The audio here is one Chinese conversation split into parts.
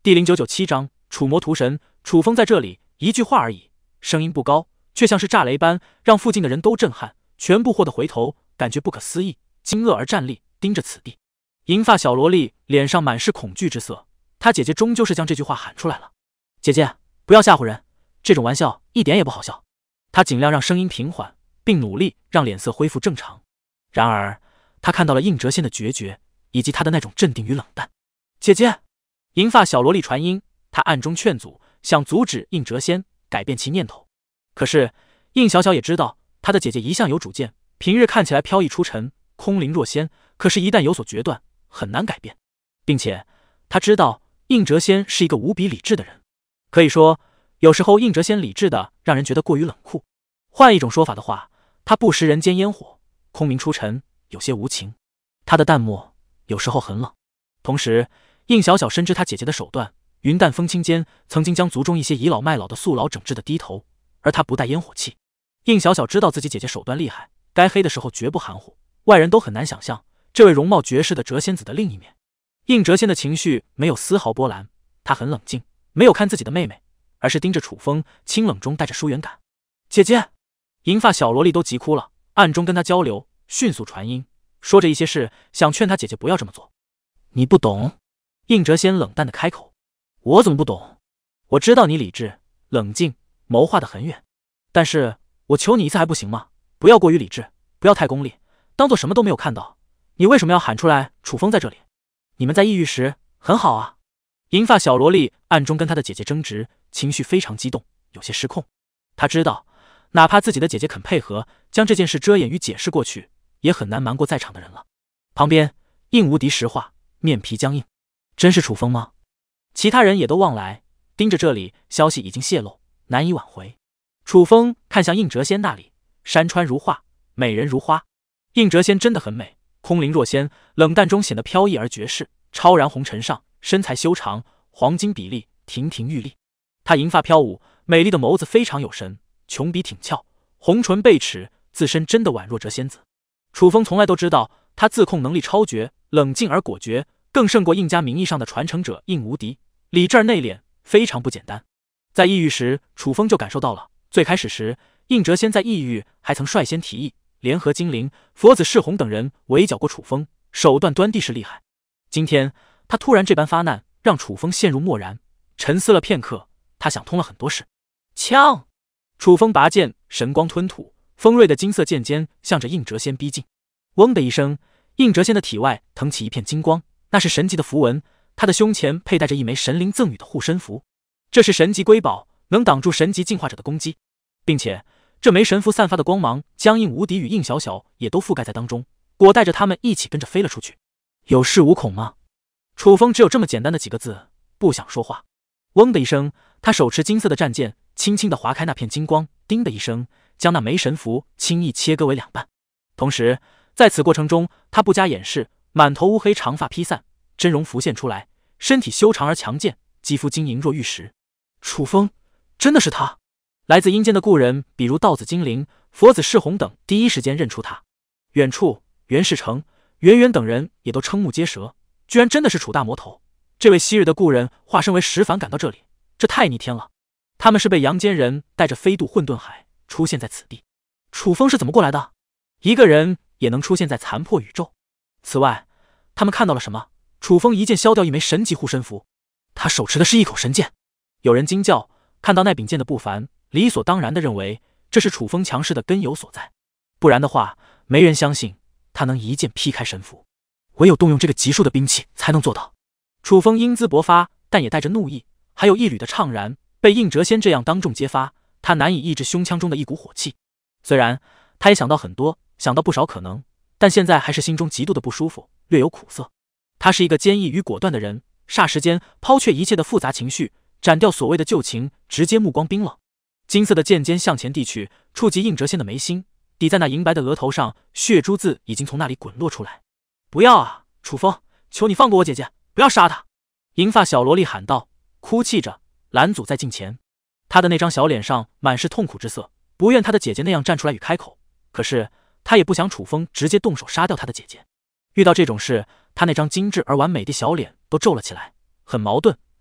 第0997章楚魔屠神。楚风在这里一句话而已，声音不高，却像是炸雷般，让附近的人都震撼，全部霍得回头，感觉不可思议，惊愕而站立，盯着此地。银发小萝莉脸上满是恐惧之色，她姐姐终究是将这句话喊出来了。姐姐，不要吓唬人，这种玩笑一点也不好笑。她尽量让声音平缓，并努力让脸色恢复正常。然而，她看到了应哲仙的决绝，以及他的那种镇定与冷淡。姐姐，银发小萝莉传音，她暗中劝阻，想阻止应哲仙改变其念头。可是应小小也知道，她的姐姐一向有主见，平日看起来飘逸出尘，空灵若仙，可是一旦有所决断，很难改变。并且她知道应哲仙是一个无比理智的人，可以说有时候应哲仙理智的让人觉得过于冷酷。换一种说法的话，他不食人间烟火，空明出尘，有些无情。他的淡漠有时候很冷。同时应小小深知他姐姐的手段，云淡风轻间曾经将族中一些倚老卖老的宿老整治的低头，而他不带烟火气。应小小知道自己姐姐手段厉害，该黑的时候绝不含糊，外人都很难想象这位容貌绝世的谪仙子的另一面。应谪仙的情绪没有丝毫波澜，他很冷静，没有看自己的妹妹，而是盯着楚风，清冷中带着疏远感。姐姐，银发小萝莉都急哭了，暗中跟他交流，迅速传音，说着一些事，想劝他姐姐不要这么做。你不懂。应谪仙冷淡的开口。我怎么不懂？我知道你理智冷静，谋划得很远，但是我求你一次还不行吗？不要过于理智，不要太功利，当做什么都没有看到。你为什么要喊出来楚风在这里？你们在异域时很好啊。银发小萝莉暗中跟她的姐姐争执，情绪非常激动，有些失控。她知道哪怕自己的姐姐肯配合将这件事遮掩与解释过去，也很难瞒过在场的人了。旁边应无敌石化，面皮僵硬。真是楚风吗？其他人也都望来，盯着这里，消息已经泄露，难以挽回。楚风看向应谪仙那里，山川如画，美人如花。应谪仙真的很美，空灵若仙，冷淡中显得飘逸而绝世，超然红尘上，身材修长，黄金比例，亭亭玉立。她银发飘舞，美丽的眸子非常有神，琼鼻挺翘，红唇贝齿，自身真的宛若谪仙子。楚风从来都知道她自控能力超绝，冷静而果决，更胜过应家名义上的传承者应无敌，理智而内敛，非常不简单。在异域时，楚风就感受到了。最开始时，应谪仙在异域还曾率先提议联合精灵、佛子、世弘等人围剿过楚风，手段端地是厉害。今天他突然这般发难，让楚风陷入漠然，沉思了片刻，他想通了很多事。枪！楚风拔剑，神光吞吐，锋锐的金色剑尖向着应谪仙逼近。嗡的一声，应谪仙的体外腾起一片金光，那是神级的符文。他的胸前佩戴着一枚神灵赠予的护身符，这是神级瑰宝，能挡住神级进化者的攻击，并且这枚神符散发的光芒将应无敌与应小小也都覆盖在当中，裹带着他们一起跟着飞了出去。有恃无恐吗？楚风只有这么简单的几个字，不想说话。嗡的一声，他手持金色的战剑，轻轻地划开那片金光，叮的一声，将那枚神符轻易切割为两半。同时在此过程中，他不加掩饰，满头乌黑长发披散，真容浮现出来，身体修长而强健，肌肤晶莹若玉石。楚风，真的是他！来自阴间的故人，比如道子精灵、佛子世弘等，第一时间认出他。远处袁世成、圆圆等人也都瞠目结舌，居然真的是楚大魔头！这位昔日的故人化身为石凡赶到这里，这太逆天了！他们是被阳间人带着飞渡混沌海出现在此地。楚风是怎么过来的？一个人也能出现在残破宇宙？此外，他们看到了什么？楚风一剑削掉一枚神级护身符，他手持的是一口神剑。有人惊叫，看到那柄剑的不凡，理所当然地认为这是楚风强势的根由所在，不然的话，没人相信他能一剑劈开神符，唯有动用这个级数的兵器才能做到。楚风英姿勃发，但也带着怒意，还有一缕的怅然。被应谪仙这样当众揭发，他难以抑制胸腔中的一股火气。虽然他也想到很多，想到不少可能，但现在还是心中极度的不舒服，略有苦涩。他是一个坚毅与果断的人，霎时间抛却一切的复杂情绪，斩掉所谓的旧情，直接目光冰冷。金色的剑尖向前递去，触及应谪仙的眉心，抵在那银白的额头上，血珠子已经从那里滚落出来。不要啊，楚风，求你放过我姐姐，不要杀她！银发小萝莉喊道，哭泣着拦阻在近前。她的那张小脸上满是痛苦之色，不愿她的姐姐那样站出来与开口，可是她也不想楚风直接动手杀掉她的姐姐。遇到这种事，她那张精致而完美的小脸都皱了起来，很矛盾，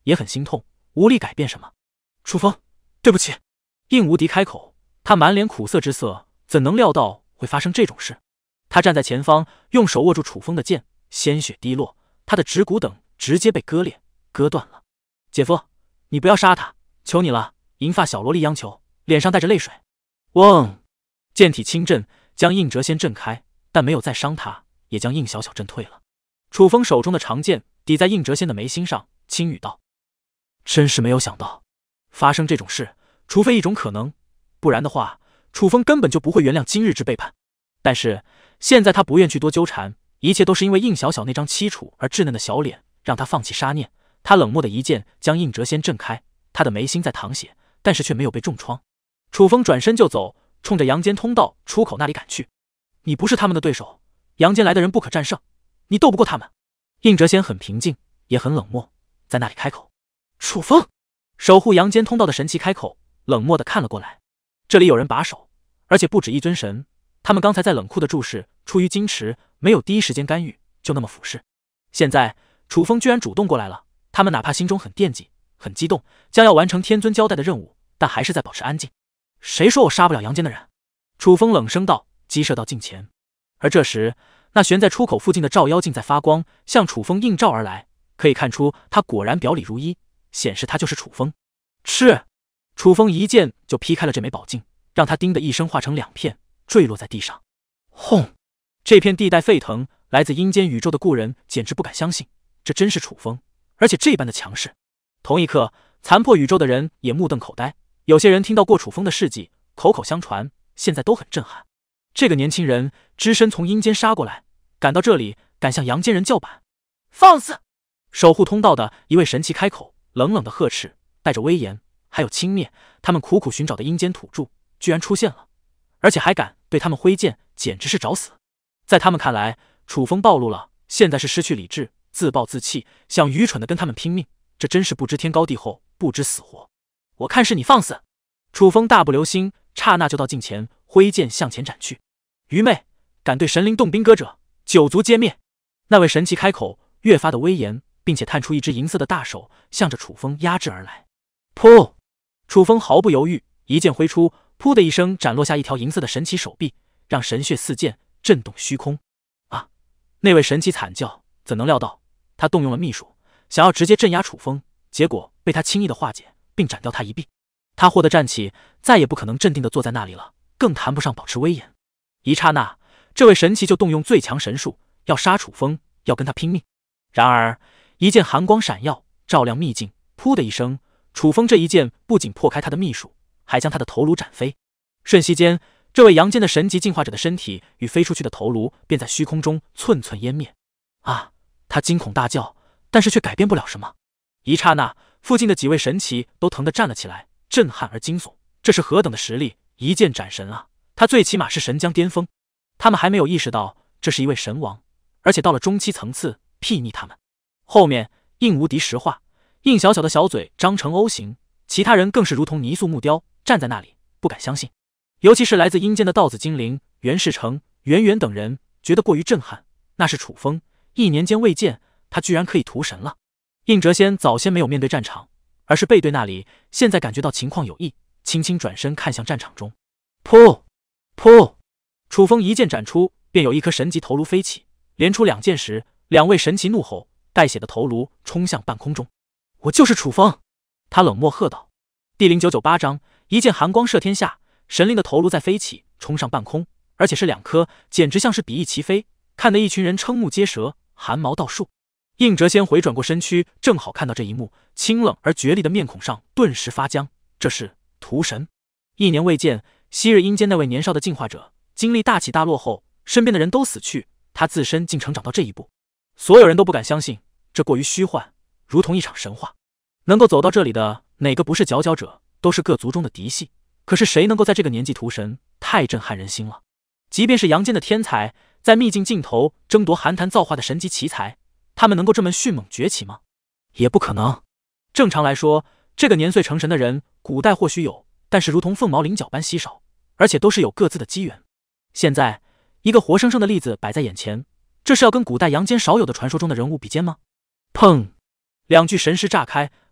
也很心痛，无力改变什么。楚风，对不起。应无敌开口，他满脸苦涩之色，怎能料到会发生这种事？他站在前方，用手握住楚风的剑，鲜血滴落，他的指骨等直接被割裂、割断了。姐夫，你不要杀他，求你了！银发小萝莉央求，脸上带着泪水。嗡！剑体轻震，将应哲先震开，但没有再伤他，也将应小小震退了。楚风手中的长剑抵在应哲先的眉心上，轻语道：“真是没有想到，发生这种事，除非一种可能，不然的话，楚风根本就不会原谅今日之背叛。但是现在他不愿去多纠缠，一切都是因为应小小那张凄楚而稚嫩的小脸，让他放弃杀念。他冷漠的一剑将应哲先震开，他的眉心在淌血，但是却没有被重创。楚风转身就走，冲着阳间通道出口那里赶去。你不是他们的对手，阳间来的人不可战胜，你斗不过他们。应哲先很平静，也很冷漠，在那里开口。楚风，守护阳间通道的神奇开口，冷漠地看了过来。这里有人把守，而且不止一尊神。他们刚才在冷酷的注视，出于矜持，没有第一时间干预，就那么俯视。现在楚风居然主动过来了，他们哪怕心中很惦记、很激动，将要完成天尊交代的任务，但还是在保持安静。谁说我杀不了阳间的人？楚风冷声道，激射到近前。而这时，那悬在出口附近的照妖镜在发光，向楚风映照而来。可以看出，他果然表里如一，显示他就是楚风。是，楚风一剑就劈开了这枚宝镜，让他叮的一声化成两片，坠落在地上。轰！这片地带沸腾，来自阴间宇宙的故人简直不敢相信，这真是楚风，而且这般的强势。同一刻，残破宇宙的人也目瞪口呆。有些人听到过楚风的事迹，口口相传，现在都很震撼。这个年轻人只身从阴间杀过来，赶到这里，敢向阳间人叫板，放肆！守护通道的一位神奇开口，冷冷的呵斥，带着威严，还有轻蔑。他们苦苦寻找的阴间土著居然出现了，而且还敢对他们挥剑，简直是找死。在他们看来，楚风暴露了，现在是失去理智，自暴自弃，想愚蠢的跟他们拼命，这真是不知天高地厚，不知死活。我看是你放肆！楚风大不留心，刹那就到近前，挥剑向前斩去。愚昧，敢对神灵动兵戈者，九族皆灭！那位神奇开口，越发的威严，并且探出一只银色的大手，向着楚风压制而来。噗！楚风毫不犹豫，一剑挥出，噗的一声斩落下一条银色的神奇手臂，让神血四溅，震动虚空。啊！那位神奇惨叫，怎能料到他动用了秘术，想要直接镇压楚风，结果被他轻易的化解，并斩掉他一臂。他霍地站起，再也不可能镇定地坐在那里了，更谈不上保持威严。一刹那，这位神奇就动用最强神术，要杀楚风，要跟他拼命。然而，一剑寒光闪耀，照亮秘境，噗的一声，楚风这一剑不仅破开他的秘术，还将他的头颅斩飞。瞬息间，这位阳间的神级进化者的身体与飞出去的头颅便在虚空中寸寸湮灭。啊！他惊恐大叫，但是却改变不了什么。一刹那，附近的几位神奇都疼得站了起来，震撼而惊悚。这是何等的实力！一剑斩神啊！他最起码是神将巅峰。他们还没有意识到这是一位神王，而且到了中期层次，睥睨他们。后面应无敌石化，应小小的小嘴张成 O 形，其他人更是如同泥塑木雕，站在那里不敢相信。尤其是来自阴间的道子精灵、袁世成、袁元等人，觉得过于震撼。那是楚风，1年间未见，他居然可以屠神了。应哲先早先没有面对战场，而是背对那里，现在感觉到情况有异，轻轻转身看向战场中。噗！噗！楚风一剑斩出，便有一颗神级头颅飞起，连出2剑时，2位神奇怒吼，带血的头颅冲向半空中。我就是楚风！他冷漠喝道。第0998章，一剑寒光射天下，神灵的头颅在飞起，冲上半空，而且是2颗，简直像是比翼齐飞，看得一群人瞠目结舌，汗毛倒竖。应哲先回转过身躯，正好看到这一幕，清冷而绝厉的面孔上顿时发僵。这是屠神！1年未见，昔日阴间那位年少的进化者，经历大起大落后，身边的人都死去，他自身竟成长到这一步。所有人都不敢相信，这过于虚幻，如同一场神话。能够走到这里的，哪个不是佼佼者，都是各族中的嫡系。可是谁能够在这个年纪屠神，太震撼人心了。即便是阳间的天才，在秘境尽头争夺寒潭造化的神级奇才，他们能够这么迅猛崛起吗？也不可能。正常来说，这个年岁成神的人，古代或许有，但是如同凤毛麟角般稀少，而且都是有各自的机缘。现在，一个活生生的例子摆在眼前，这是要跟古代阳间少有的传说中的人物比肩吗？砰！2具神尸炸开，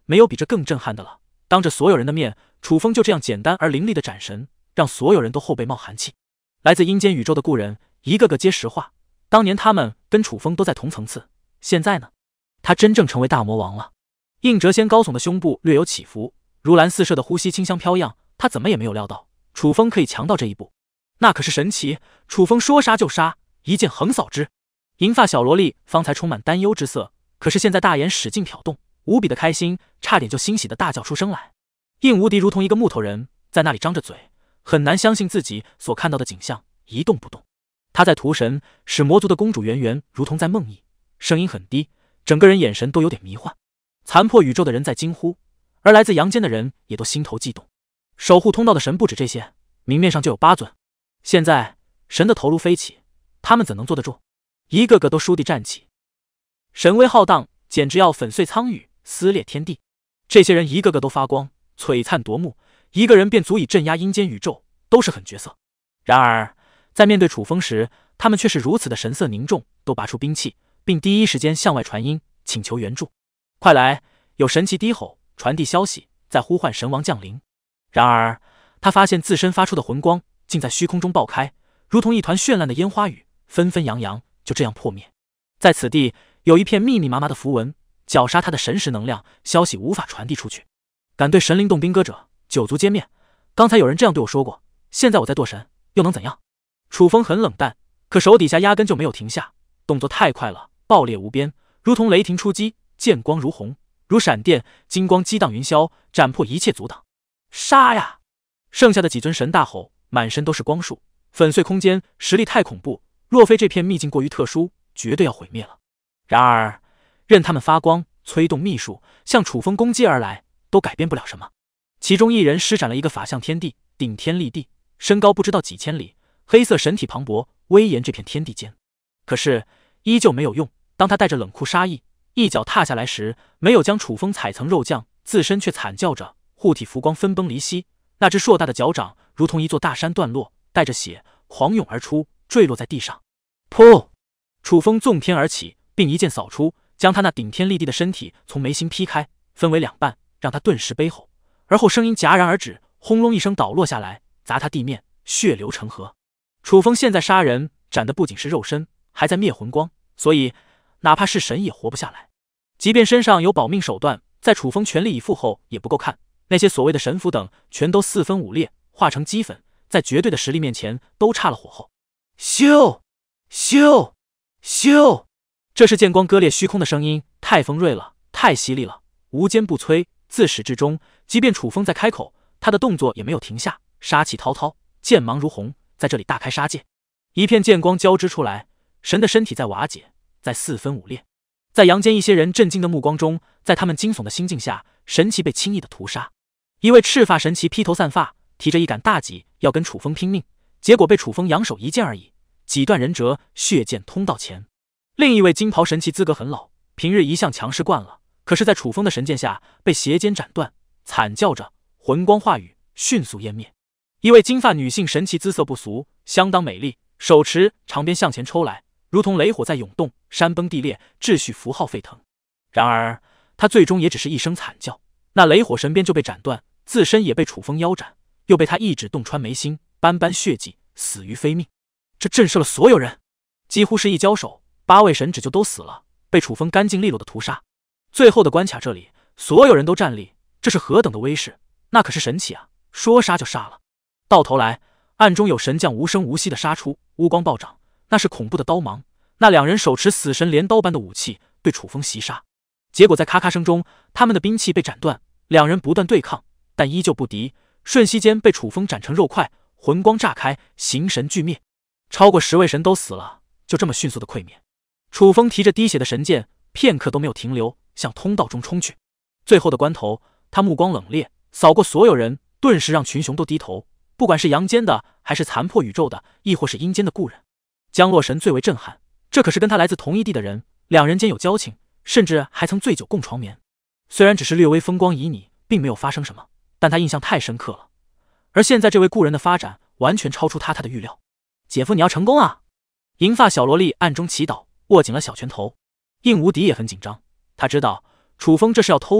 没有比这更震撼的了。当着所有人的面，楚风就这样简单而凌厉的斩神，让所有人都后背冒寒气。来自阴间宇宙的故人一个个接实话，当年他们跟楚风都在同层次，现在呢，他真正成为大魔王了。应谪仙高耸的胸部略有起伏，如兰似射的呼吸清香飘漾，他怎么也没有料到楚风可以强到这一步。那可是神奇，楚风说杀就杀，一剑横扫之。银发小萝莉方才充满担忧之色，可是现在大眼使劲挑动，无比的开心，差点就欣喜的大叫出声来。应无敌如同一个木头人，在那里张着嘴，很难相信自己所看到的景象，一动不动。他在屠神，使魔族的公主圆圆如同在梦呓，声音很低，整个人眼神都有点迷幻。残破宇宙的人在惊呼，而来自阳间的人也都心头悸动。守护通道的神不止这些，明面上就有8尊。现在神的头颅飞起，他们怎能坐得住？一个个都倏地站起，神威浩荡，简直要粉碎苍宇，撕裂天地。这些人一个个都发光，璀璨夺目，一个人便足以镇压阴间宇宙，都是狠角色。然而在面对楚风时，他们却是如此的神色凝重，都拔出兵器，并第一时间向外传音，请求援助。快来！有神奇低吼，传递消息，在呼唤神王降临。然而他发现自身发出的魂光竟在虚空中爆开，如同一团绚烂的烟花雨，纷纷扬扬，就这样破灭。在此地有一片密密麻麻的符文，绞杀他的神识能量，消息无法传递出去。敢对神灵动兵戈者，九族歼灭。刚才有人这样对我说过，现在我在堕神，又能怎样？楚风很冷淡，可手底下压根就没有停下，动作太快了，爆裂无边，如同雷霆出击，剑光如虹，如闪电，金光激荡云霄，斩破一切阻挡。杀呀！剩下的几尊神大吼，满身都是光束，粉碎空间，实力太恐怖。若非这片秘境过于特殊，绝对要毁灭了。然而任他们发光，催动秘术向楚风攻击而来，都改变不了什么。其中一人施展了一个法相天地，顶天立地，身高不知道几千里，黑色神体磅礴，威严这片天地间。可是依旧没有用，当他带着冷酷杀意一脚踏下来时，没有将楚风踩成肉酱，自身却惨叫着，护体浮光分崩离析。那只硕大的脚掌如同一座大山断落，带着血狂涌而出，坠落在地上。噗！楚风纵天而起，并一剑扫出，将他那顶天立地的身体从眉心劈开，分为2半，让他顿时悲吼，而后声音戛然而止，轰隆一声倒落下来，砸他地面，血流成河。楚风现在杀人斩的不仅是肉身，还在灭魂光，所以哪怕是神也活不下来。即便身上有保命手段，在楚风全力以赴后也不够看。那些所谓的神符等全都4分5裂，化成齑粉，在绝对的实力面前都差了火候。咻咻咻！这是剑光割裂虚空的声音，太锋锐了，太犀利了，无坚不摧。自始至终，即便楚风在开口，他的动作也没有停下，杀气滔滔，剑芒如虹，在这里大开杀戒。一片剑光交织出来，神的身体在瓦解，在4分5裂。在阳间一些人震惊的目光中，在他们惊悚的心境下，神奇被轻易的屠杀。一位赤发神奇披头散发，提着一杆大戟要跟楚风拼命，结果被楚风扬手一剑而已，戟断人折，血溅通道前。另一位金袍神奇资格很老，平日一向强势惯了，可是在楚风的神剑下被斜肩斩断，惨叫着，魂光化雨，迅速湮灭。一位金发女性神奇姿色不俗，相当美丽，手持长鞭向前抽来，如同雷火在涌动，山崩地裂，秩序符号沸腾。然而她最终也只是一声惨叫，那雷火神鞭就被斩断，自身也被楚风腰斩，又被他一指洞穿眉心，斑斑血迹，死于非命。这震慑了所有人，几乎是一交手，8位神指就都死了，被楚风干净利落的屠杀。最后的关卡这里，所有人都站立，这是何等的威势，那可是神奇啊，说杀就杀了。到头来暗中有神将无声无息的杀出，乌光暴涨，那是恐怖的刀芒。那2人手持死神镰刀般的武器对楚风袭杀，结果在咔咔声中，他们的兵器被斩断，2人不断对抗，但依旧不敌，瞬息间被楚风斩成肉块，魂光炸开，形神俱灭。超过10位神都死了，就这么迅速的溃灭。楚风提着滴血的神剑，片刻都没有停留，向通道中冲去。最后的关头，他目光冷冽，扫过所有人，顿时让群雄都低头，不管是阳间的，还是残破宇宙的，亦或是阴间的故人。江洛神最为震撼，这可是跟他来自同一地的人，2人间有交情，甚至还曾醉酒共床眠。虽然只是略微风光旖旎，并没有发生什么，但他印象太深刻了。而现在这位故人的发展完全超出他的预料。姐夫，你要成功啊！银发小萝莉暗中祈祷，握紧了小拳头。应无敌也很紧张，他知道楚风这是要偷渡，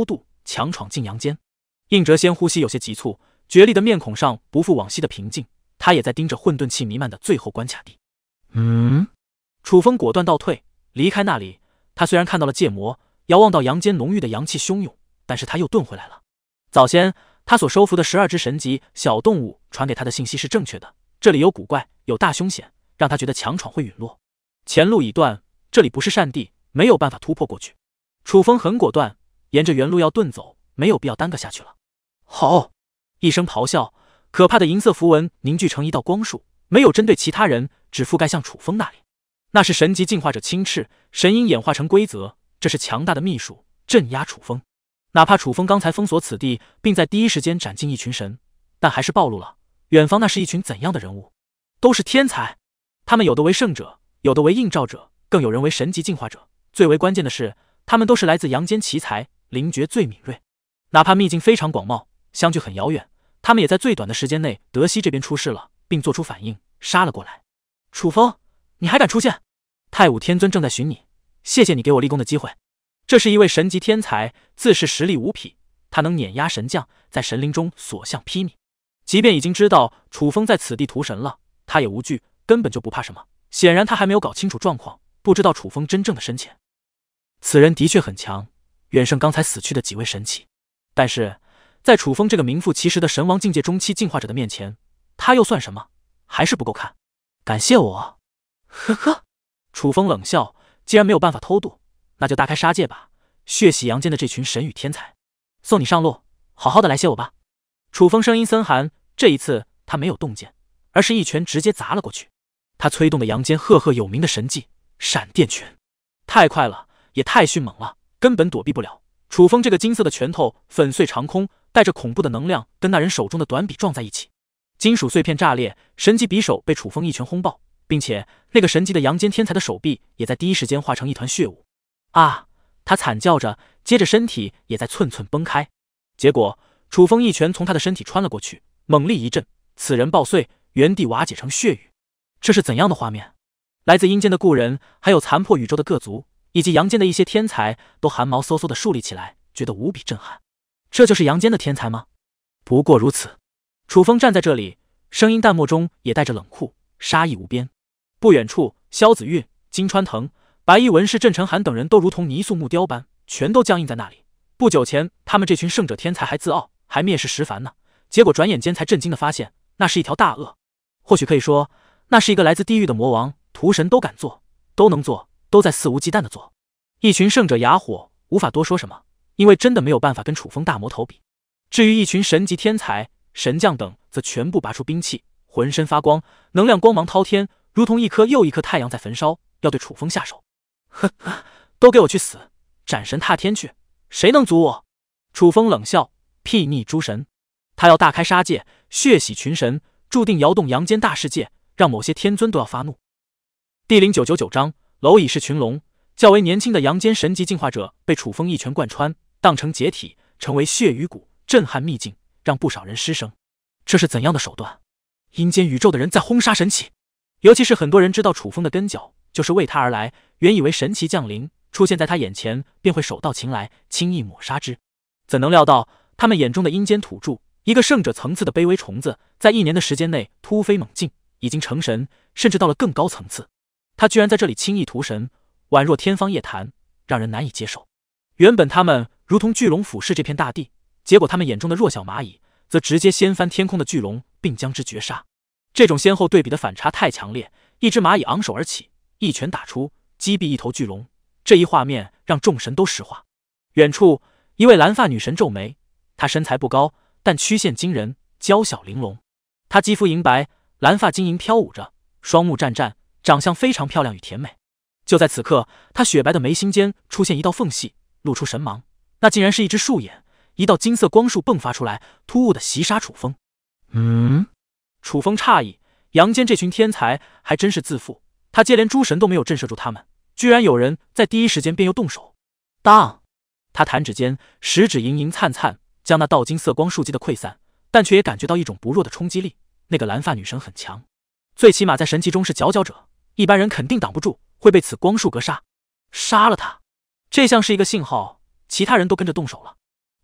强闯进阳间。应哲先呼吸有些急促，绝丽的面孔上不复往昔的平静，他也在盯着混沌气弥漫的最后关卡地。楚风果断倒退，离开那里。他虽然看到了戒魔，遥望到阳间浓郁的阳气汹涌，但是他又遁回来了。早先他所收服的12只神级小动物传给他的信息是正确的，这里有古怪，有大凶险，让他觉得强闯会陨落。前路已断，这里不是善地，没有办法突破过去。楚风很果断，沿着原路要遁走，没有必要耽搁下去了。好！一声咆哮，可怕的银色符文凝聚成一道光束，没有针对其他人，只覆盖向楚风那里。那是神级进化者青赤，神鹰演化成规则，这是强大的秘术，镇压楚风。哪怕楚风刚才封锁此地，并在第一时间斩尽一群神，但还是暴露了远方那是一群怎样的人物。都是天才，他们有的为圣者，有的为映照者，更有人为神级进化者。最为关键的是，他们都是来自阳间奇才，灵觉最敏锐。哪怕秘境非常广袤，相距很遥远，他们也在最短的时间内德西这边出事了，并做出反应，杀了过来。楚风，你还敢出现？太武天尊正在寻你，谢谢你给我立功的机会。这是一位神级天才，自是实力无匹，他能碾压神将，在神灵中所向披靡。即便已经知道楚风在此地屠神了，他也无惧，根本就不怕什么。显然他还没有搞清楚状况，不知道楚风真正的深浅。此人的确很强，远胜刚才死去的几位神奇，但是在楚风这个名副其实的神王境界中期进化者的面前，他又算什么？还是不够看。感谢我。呵呵，楚风冷笑，既然没有办法偷渡，那就大开杀戒吧，血洗阳间的这群神与天才。送你上路，好好的来谢我吧。楚风声音森寒，这一次他没有动剑，而是一拳直接砸了过去。他催动的阳间赫赫有名的神技闪电拳，太快了，也太迅猛了，根本躲避不了。楚风这个金色的拳头粉碎长空，带着恐怖的能量跟那人手中的短笔撞在一起，金属碎片炸裂，神级匕首被楚风一拳轰爆，并且那个神级的阳间天才的手臂也在第一时间化成一团血雾。啊！他惨叫着，接着身体也在寸寸崩开。结果楚风一拳从他的身体穿了过去，猛力一震，此人爆碎，原地瓦解成血雨。这是怎样的画面？来自阴间的故人，还有残破宇宙的各族，以及阳间的一些天才，都汗毛嗖嗖的竖立起来，觉得无比震撼。这就是阳间的天才吗？不过如此。楚风站在这里，声音淡漠中也带着冷酷，杀意无边。不远处，萧子韵、金川腾、白衣文士郑成涵等人都如同泥塑木雕般，全都僵硬在那里。不久前，他们这群圣者天才还自傲，还蔑视石凡呢，结果转眼间才震惊的发现，那是一条大鳄。或许可以说，那是一个来自地狱的魔王，屠神都敢做，都能做，都在肆无忌惮的做。一群圣者哑火，无法多说什么，因为真的没有办法跟楚风大魔头比。至于一群神级天才、神将等，则全部拔出兵器，浑身发光，能量光芒滔天，如同一颗又一颗太阳在焚烧，要对楚风下手。呵呵，都给我去死，斩神踏天去，谁能阻我？楚风冷笑，睥睨诸神，他要大开杀戒，血洗群神，注定摇动阳间大世界，让某些天尊都要发怒。第0999章，蝼蚁是群龙。较为年轻的阳间神级进化者被楚风一拳贯穿，荡成解体，成为血与骨，震撼秘境，让不少人失声。这是怎样的手段？阴间宇宙的人在轰杀神奇，尤其是很多人知道楚风的跟脚就是为他而来，原以为神奇降临出现在他眼前便会手到擒来，轻易抹杀之，怎能料到他们眼中的阴间土著，一个圣者层次的卑微虫子，在1年的时间内突飞猛进，已经成神，甚至到了更高层次。他居然在这里轻易屠神，宛若天方夜谭，让人难以接受。原本他们如同巨龙俯视这片大地，结果他们眼中的弱小蚂蚁则直接掀翻天空的巨龙，并将之绝杀。这种先后对比的反差太强烈，一只蚂蚁昂首而起，一拳打出，击毙一头巨龙。这一画面让众神都石化。远处，一位蓝发女神皱眉，她身材不高，但曲线惊人，娇小玲珑。她肌肤银白，蓝发晶莹飘舞着，双目湛湛，长相非常漂亮与甜美。就在此刻，她雪白的眉心间出现一道缝隙，露出神芒，那竟然是一只树眼，一道金色光束迸发出来，突兀的袭杀楚风。楚风诧异，阳间这群天才还真是自负，他接连诸神都没有震慑住他们，居然有人在第一时间便又动手。当，他弹指间，食指莹莹灿灿，将那道金色光束击得溃散，但却也感觉到一种不弱的冲击力。那个蓝发女神很强，最起码在神奇中是佼佼者，一般人肯定挡不住，会被此光束格杀。杀了他！这像是一个信号，其他人都跟着动手了。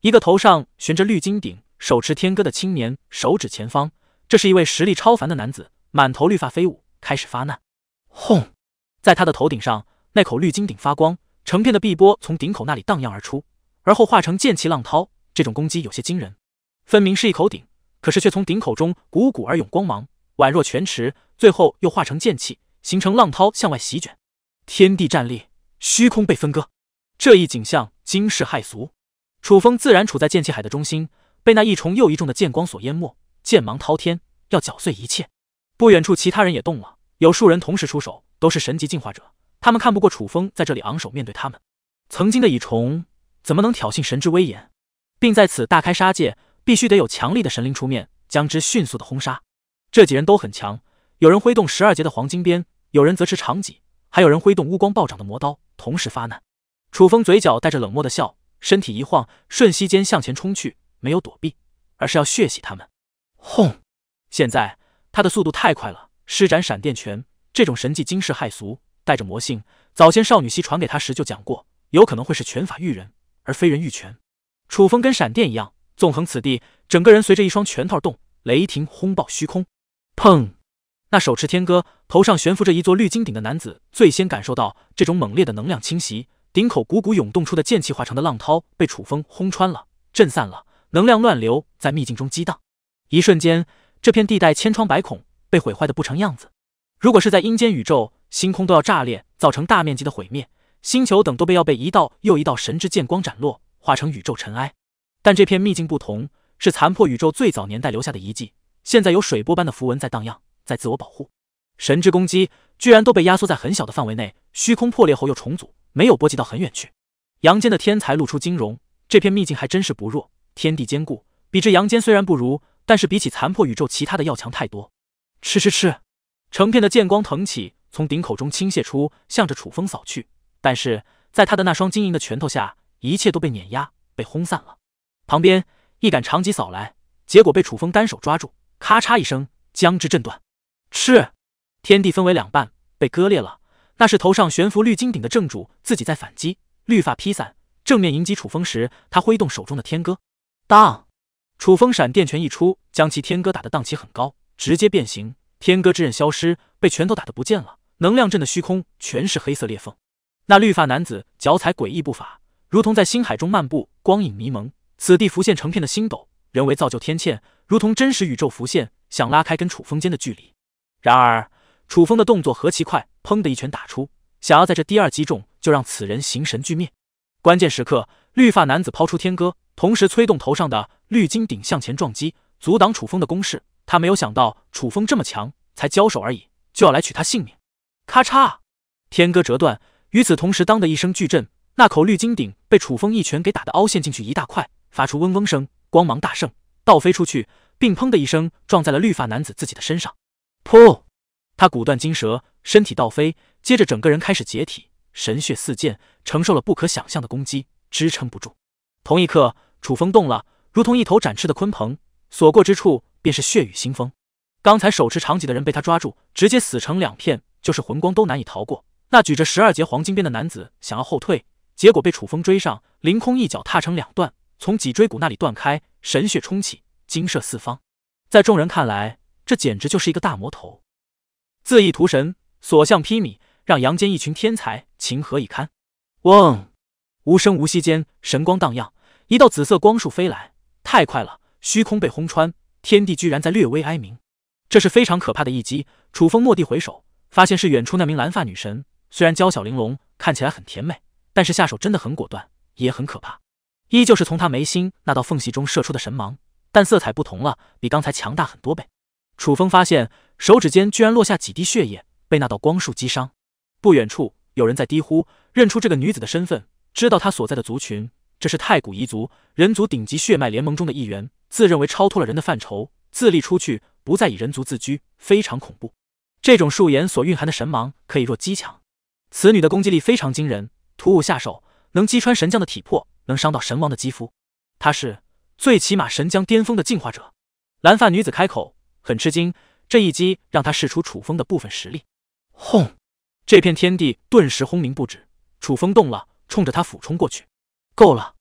一个头上悬着绿金顶、手持天歌的青年手指前方，这是一位实力超凡的男子，满头绿发飞舞，开始发难。轰！在他的头顶上，那口绿金顶发光，成片的碧波从顶口那里荡漾而出，而后化成剑气浪涛。这种攻击有些惊人，分明是一口鼎，可是却从顶口中汩汩而涌光芒，宛若泉池，最后又化成剑气，形成浪涛向外席卷。天地战栗，虚空被分割，这一景象惊世骇俗。楚风自然处在剑气海的中心，被那一重又一重的剑光所淹没，剑芒滔天，要搅碎一切。不远处其他人也动了，有数人同时出手，都是神级进化者，他们看不过楚风在这里昂首面对他们。曾经的蚁虫怎么能挑衅神之威严，并在此大开杀戒，必须得有强力的神灵出面，将之迅速的轰杀。这几人都很强，有人挥动12节的黄金鞭，有人则持长戟，还有人挥动乌光暴涨的魔刀，同时发难。楚风嘴角带着冷漠的笑，身体一晃，瞬息间向前冲去，没有躲避，而是要血洗他们。轰！现在他的速度太快了，施展闪电拳，这种神技惊世骇俗，带着魔性。早先少女溪传给他时就讲过，有可能会是拳法育人，而非人育拳。楚风跟闪电一样，纵横此地，整个人随着一双拳头动，雷霆轰爆虚空。砰！那手持天歌、头上悬浮着一座绿金顶的男子，最先感受到这种猛烈的能量侵袭。顶口汩汩涌动出的剑气化成的浪涛被楚风轰穿了，震散了，能量乱流在秘境中激荡。一瞬间，这片地带千疮百孔，被毁坏的不成样子。如果是在阴间宇宙，星空都要炸裂，造成大面积的毁灭，星球等都要被一道又一道神之剑光斩落，化成宇宙尘埃。但这片秘境不同，是残破宇宙最早年代留下的遗迹，现在有水波般的符文在荡漾，在自我保护。神之攻击居然都被压缩在很小的范围内，虚空破裂后又重组，没有波及到很远去。阳间的天才露出惊容，这片秘境还真是不弱，天地坚固，比之阳间虽然不如，但是比起残破宇宙其他的要强太多。吃吃吃！成片的剑光腾起，从顶口中倾泻出，向着楚风扫去。但是在他的那双晶莹的拳头下，一切都被碾压，被轰散了。旁边一杆长戟扫来，结果被楚风单手抓住，咔嚓一声将之震断。是！天地分为两半，被割裂了。那是头上悬浮绿金顶的正主自己在反击，绿发披散，正面迎击楚风时，他挥动手中的天歌。当！楚风闪电拳一出，将其天歌打得荡起很高，直接变形，天歌之刃消失，被拳头打得不见了，能量阵的虚空全是黑色裂缝。那绿发男子脚踩诡异步伐，如同在星海中漫步，光影迷蒙，此地浮现成片的星斗，人为造就天堑，如同真实宇宙浮现，想拉开跟楚风间的距离。然而楚风的动作何其快，砰的一拳打出，想要在这第二击中就让此人形神俱灭。关键时刻，绿发男子抛出天歌，同时催动头上的绿金顶向前撞击，阻挡楚风的攻势。他没有想到楚风这么强，才交手而已，就要来取他性命。咔嚓！天歌折断，与此同时，当的一声巨震，那口绿金顶被楚风一拳给打得凹陷进去一大块，发出嗡嗡声，光芒大盛，倒飞出去，并砰的一声撞在了绿发男子自己的身上。噗！他骨断筋折，身体倒飞，接着整个人开始解体，神血四溅，承受了不可想象的攻击，支撑不住。同一刻，楚风动了，如同一头展翅的鲲鹏，所过之处便是血雨腥风。刚才手持长戟的人被他抓住，直接死成两片，就是魂光都难以逃过。那举着12节黄金鞭的男子想要后退，结果被楚风追上，凌空一脚踏成两段，从脊椎骨那里断开，神血冲起，惊射四方。在众人看来，这简直就是一个大魔头，恣意屠神，所向披靡，让阳间一群天才情何以堪。嗡！无声无息间，神光荡漾，一道紫色光束飞来，太快了，虚空被轰穿，天地居然在略微哀鸣。这是非常可怕的一击。楚风蓦地回首，发现是远处那名蓝发女神，虽然娇小玲珑，看起来很甜美，但是下手真的很果断，也很可怕。依旧是从她眉心那道缝隙中射出的神芒，但色彩不同了，比刚才强大很多倍。楚风发现手指间居然落下几滴血液，被那道光束击伤。不远处有人在低呼，认出这个女子的身份，知道她所在的族群，这是太古彝族，人族顶级血脉联盟中的一员，自认为超脱了人的范畴，自立出去，不再以人族自居，非常恐怖。这种树岩所蕴含的神芒可以弱击强，此女的攻击力非常惊人，突兀下手，能击穿神将的体魄，能伤到神王的肌肤。她是最起码神将巅峰的进化者。蓝发女子开口，很吃惊，这一击让她试出楚风的部分实力。轰！这片天地顿时轰鸣不止，楚风动了，冲着他俯冲过去。够了！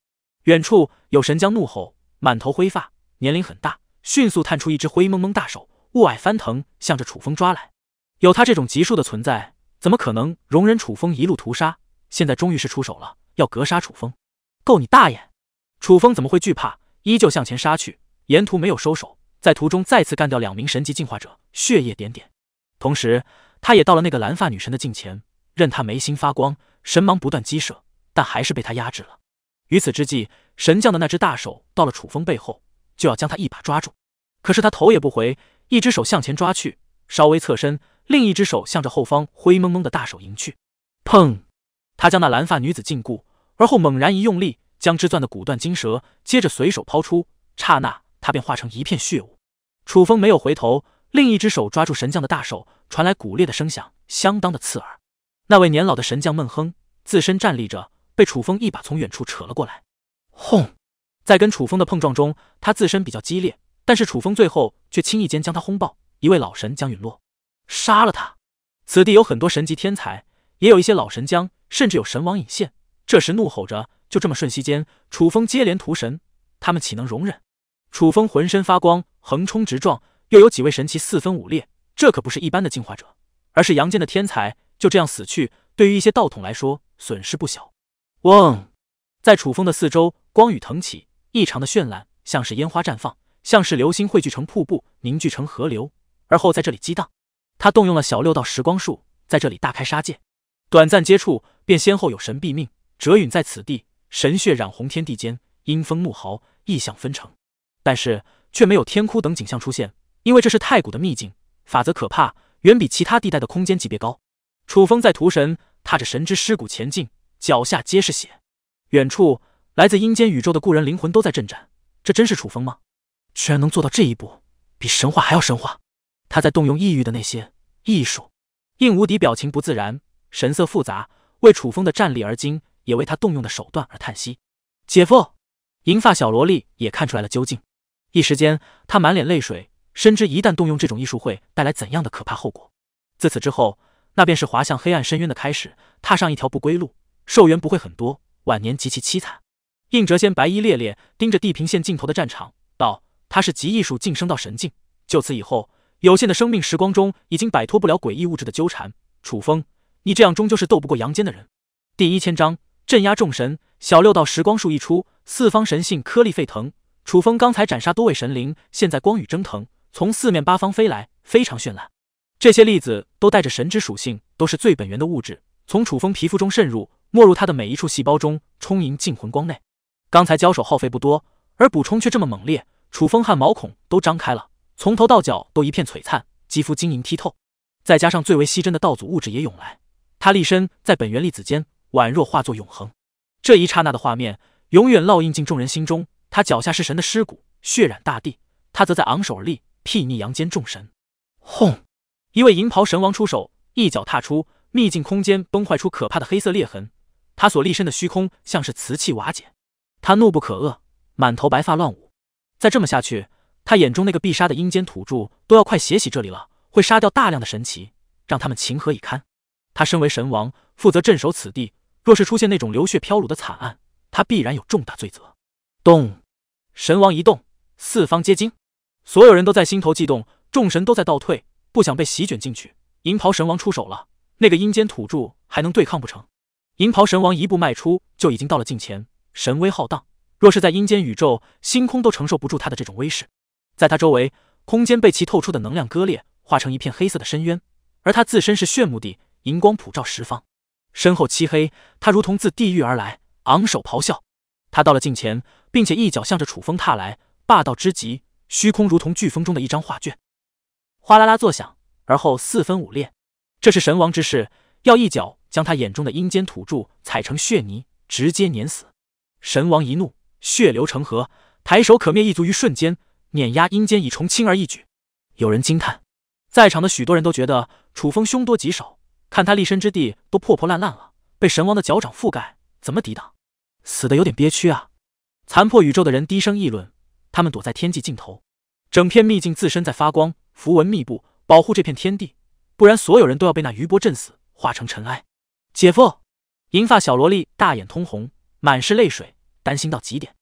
远处有神将怒吼，满头灰发，年龄很大，迅速探出一只灰蒙蒙大手，雾霭翻腾，向着楚风抓来。有他这种级数的存在，怎么可能容忍楚风一路屠杀？现在终于是出手了，要格杀楚风。够你大爷！楚风怎么会惧怕，依旧向前杀去，沿途没有收手，在途中再次干掉2名神级进化者，血液点点。同时，他也到了那个蓝发女神的近前，任她眉心发光，神芒不断激射，但还是被他压制了。于此之际，神将的那只大手到了楚风背后，就要将他一把抓住。可是他头也不回，一只手向前抓去，稍微侧身，另一只手向着后方灰蒙蒙的大手迎去。砰！他将那蓝发女子禁锢，而后猛然一用力，将之攥得骨断筋折，接着随手抛出，刹那他便化成一片血雾。楚风没有回头，另一只手抓住神将的大手，传来骨裂的声响，相当的刺耳。那位年老的神将闷哼，自身站立着，被楚风一把从远处扯了过来。轰！在跟楚风的碰撞中，他自身比较激烈，但是楚风最后却轻易间将他轰爆，一位老神将陨落。杀了他！此地有很多神级天才，也有一些老神将，甚至有神王隐现。这时怒吼着，就这么瞬息间，楚风接连屠神，他们岂能容忍？楚风浑身发光，横冲直撞，又有几位神奇四分五裂，这可不是一般的进化者，而是阳间的天才，就这样死去，对于一些道统来说损失不小。嗡！在楚风的四周，光雨腾起，异常的绚烂，像是烟花绽放，像是流星汇聚成瀑布，凝聚成河流，而后在这里激荡。他动用了小6道时光术，在这里大开杀戒。短暂接触，便先后有神毙命，折陨在此地，神血染红天地间，阴风怒嚎，异象纷呈。但是却没有天哭等景象出现，因为这是太古的秘境，法则可怕，远比其他地带的空间级别高。楚风在屠神，踏着神之尸骨前进，脚下皆是血。远处来自阴间宇宙的故人灵魂都在震颤，这真是楚风吗？居然能做到这一步，比神话还要神话。他在动用异域的那些艺术。应无敌表情不自然，神色复杂，为楚风的战力而惊，也为他动用的手段而叹息。姐夫！银发小萝莉也看出来了究竟，一时间他满脸泪水，深知一旦动用这种艺术会带来怎样的可怕后果。自此之后，那便是滑向黑暗深渊的开始，踏上一条不归路，寿元不会很多，晚年极其凄惨。应谪仙白衣猎猎，盯着地平线尽头的战场，道：他是极艺术晋升到神境，就此以后，有限的生命时光中已经摆脱不了诡异物质的纠缠。楚风，你这样终究是斗不过阳间的人。第1000章镇压众神。小6道时光术一出，四方神性颗粒沸腾。楚风刚才斩杀多位神灵，现在光雨蒸腾，从四面八方飞来，非常绚烂。这些粒子都带着神之属性，都是最本源的物质，从楚风皮肤中渗入，没入他的每一处细胞中，充盈进魂光内。刚才交手耗费不多，而补充却这么猛烈，楚风汗毛孔都张开了，从头到脚都一片璀璨，肌肤晶莹剔透。再加上最为稀珍的道祖物质也涌来，他立身在本源粒子间，宛若化作永恒。这一刹那的画面，永远烙印进众人心中。他脚下是神的尸骨，血染大地，他则在昂首而立，睥睨阳间众神。轰！一位银袍神王出手，一脚踏出，秘境空间崩坏出可怕的黑色裂痕，他所立身的虚空像是瓷器瓦解。他怒不可遏，满头白发乱舞。再这么下去，他眼中那个必杀的阴间土著都要快血洗这里了，会杀掉大量的神奇，让他们情何以堪？他身为神王，负责镇守此地，若是出现那种流血飘橹的惨案，他必然有重大罪责。动！神王一动，四方皆惊，所有人都在心头悸动，众神都在倒退，不想被席卷进去。银袍神王出手了，那个阴间土著还能对抗不成？银袍神王一步迈出，就已经到了近前，神威浩荡，若是在阴间宇宙，星空都承受不住他的这种威势。在他周围，空间被其透出的能量割裂，化成一片黑色的深渊，而他自身是炫目地，银光普照十方。身后漆黑，他如同自地狱而来，昂首咆哮。他到了近前，并且一脚向着楚风踏来，霸道之极，虚空如同飓风中的一张画卷，哗啦啦作响，而后四分五裂。这是神王之事，要一脚将他眼中的阴间土著踩成血泥，直接碾死。神王一怒，血流成河，抬手可灭一族于瞬间，碾压阴间已从轻而易举。有人惊叹，在场的许多人都觉得楚风凶多吉少，看他立身之地都破破烂烂了，被神王的脚掌覆盖，怎么抵挡？死得有点憋屈啊！残破宇宙的人低声议论，他们躲在天际尽头，整片秘境自身在发光，符文密布，保护这片天地，不然所有人都要被那余波震死，化成尘埃。姐夫！银发小萝莉大眼通红，满是泪水，担心到极点。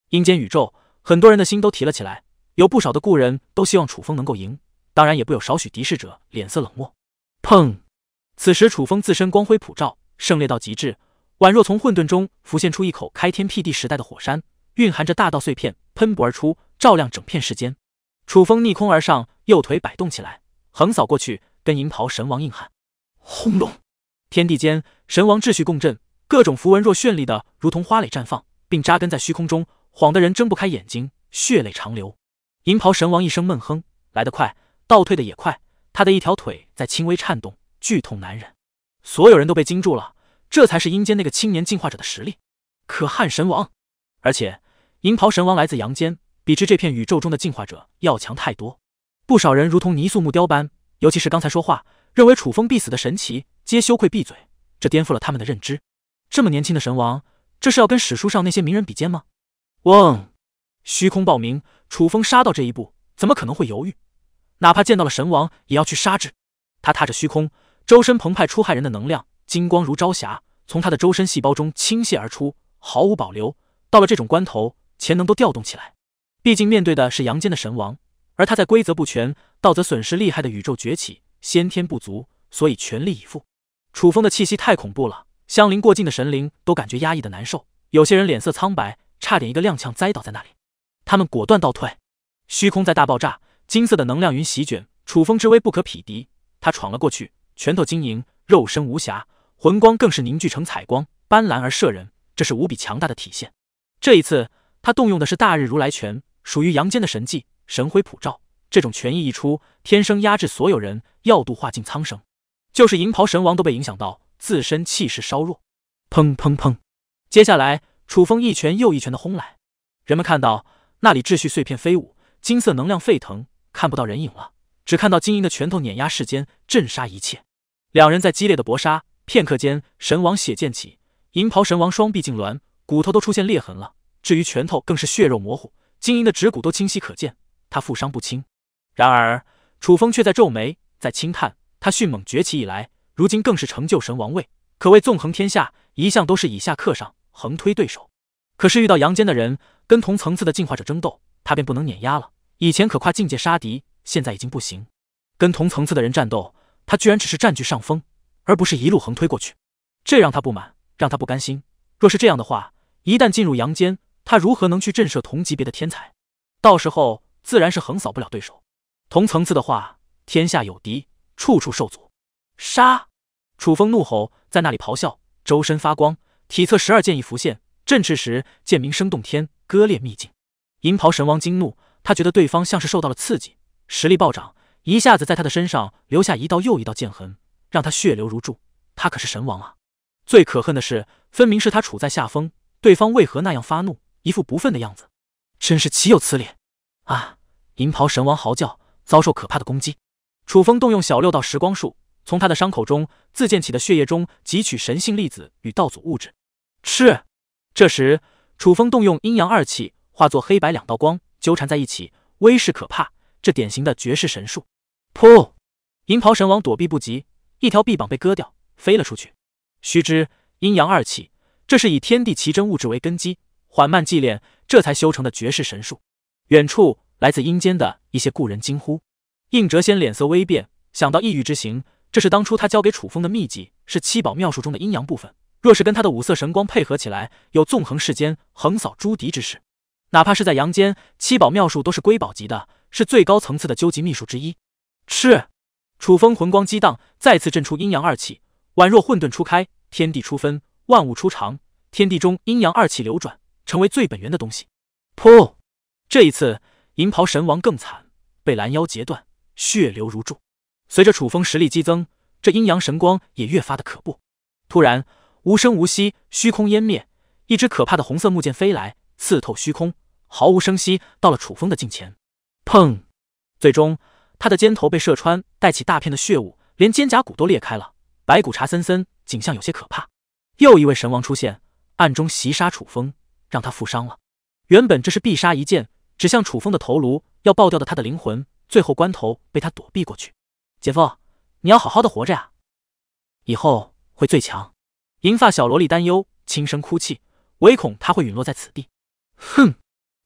阴间宇宙，很多人的心都提了起来，有不少的故人都希望楚风能够赢，当然也不有少许敌视者脸色冷漠。砰！此时楚风自身光辉普照，盛烈到极致，宛若从混沌中浮现出一口开天辟地时代的火山，蕴含着大道碎片喷薄而出，照亮整片世间。楚风逆空而上，右腿摆动起来，横扫过去，跟银袍神王硬汉。轰隆！天地间神王秩序共振，各种符文若绚丽的如同花蕾绽放，并扎根在虚空中，晃得人睁不开眼睛，血泪长流。银袍神王一声闷哼，来得快，倒退的也快，他的一条腿在轻微颤动，剧痛难忍。所有人都被惊住了，这才是阴间那个青年进化者的实力，可汗神王。而且银袍神王来自阳间，比之这片宇宙中的进化者要强太多。不少人如同泥塑木雕般，尤其是刚才说话认为楚风必死的神奇，皆羞愧闭嘴，这颠覆了他们的认知。这么年轻的神王，这是要跟史书上那些名人比肩吗？嗡！虚空爆鸣，楚风杀到这一步，怎么可能会犹豫？哪怕见到了神王，也要去杀之。他踏着虚空，周身澎湃出骇人的能量，金光如朝霞，从他的周身细胞中倾泻而出，毫无保留。到了这种关头，潜能都调动起来。毕竟面对的是阳间的神王，而他在规则不全、道则损失厉害的宇宙崛起，先天不足，所以全力以赴。楚风的气息太恐怖了，相邻过近的神灵都感觉压抑的难受，有些人脸色苍白，差点一个踉跄栽倒在那里。他们果断倒退，虚空在大爆炸，金色的能量云席卷，楚风之威不可匹敌。他闯了过去，拳头晶莹，肉身无瑕，魂光更是凝聚成彩光，斑斓而摄人，这是无比强大的体现。这一次他动用的是大日如来拳，属于阳间的神技，神辉普照。这种拳意一出，天生压制所有人，耀度化尽苍生。就是银袍神王都被影响到，自身气势稍弱。砰砰砰！接下来楚风一拳又一拳的轰来，人们看到那里秩序碎片飞舞，金色能量沸腾，看不到人影了，只看到晶莹的拳头碾压世间，震杀一切。两人在激烈的搏杀，片刻间神王血溅起，银袍神王双臂痉挛，骨头都出现裂痕了，至于拳头更是血肉模糊，晶莹的指骨都清晰可见，他负伤不轻。然而楚风却在皱眉，在轻叹，他迅猛崛起以来，如今更是成就神王位，可谓纵横天下，一向都是以下克上，横推对手。可是遇到阳间的人，跟同层次的进化者争斗，他便不能碾压了。以前可跨境界杀敌，现在已经不行。跟同层次的人战斗，他居然只是占据上风，而不是一路横推过去，这让他不满，让他不甘心。若是这样的话，一旦进入阳间，他如何能去震慑同级别的天才？到时候自然是横扫不了对手。同层次的话，天下有敌，处处受阻。杀！楚风怒吼，在那里咆哮，周身发光，体侧12剑意浮现，振翅时剑鸣声动天，割裂秘境。银袍神王惊怒，他觉得对方像是受到了刺激，实力暴涨，一下子在他的身上留下一道又一道剑痕，让他血流如注。他可是神王啊！最可恨的是，分明是他处在下风，对方为何那样发怒，一副不忿的样子？真是岂有此理啊！银袍神王嚎叫，遭受可怕的攻击。楚风动用小6道时光术，从他的伤口中自溅起的血液中汲取神性粒子与道阻物质。吃！这时楚风动用阴阳2气，化作黑白2道光纠缠在一起，威势可怕，这典型的绝世神术。噗！银袍神王躲避不及，一条臂膀被割掉，飞了出去。须知阴阳2气，这是以天地奇珍物质为根基，缓慢祭炼，这才修成的绝世神术。远处来自阴间的一些故人惊呼。应谪仙脸色微变，想到异域之行，这是当初他交给楚风的秘籍，是7宝妙术中的阴阳部分。若是跟他的5色神光配合起来，有纵横世间、横扫诸敌之势。哪怕是在阳间，7宝妙术都是瑰宝级的，是最高层次的究极秘术之一。是！楚风魂光激荡，再次震出阴阳2气，宛若混沌初开，天地初分，万物初长，天地中阴阳2气流转，成为最本源的东西。噗！这一次银袍神王更惨，被拦腰截断，血流如注。随着楚风实力激增，这阴阳神光也越发的可怖。突然无声无息，虚空湮灭，一只可怕的红色木剑飞来，刺透虚空，毫无声息到了楚风的近前。砰！最终他的肩头被射穿，带起大片的血雾，连肩胛骨都裂开了，白骨茶森森，景象有些可怕。又一位神王出现，暗中袭杀楚风，让他负伤了。原本这是必杀一剑，指向楚风的头颅，要爆掉的他的灵魂，最后关头被他躲避过去。姐夫，你要好好的活着呀，以后会最强。银发小萝莉担忧，轻声哭泣，唯恐他会陨落在此地。哼！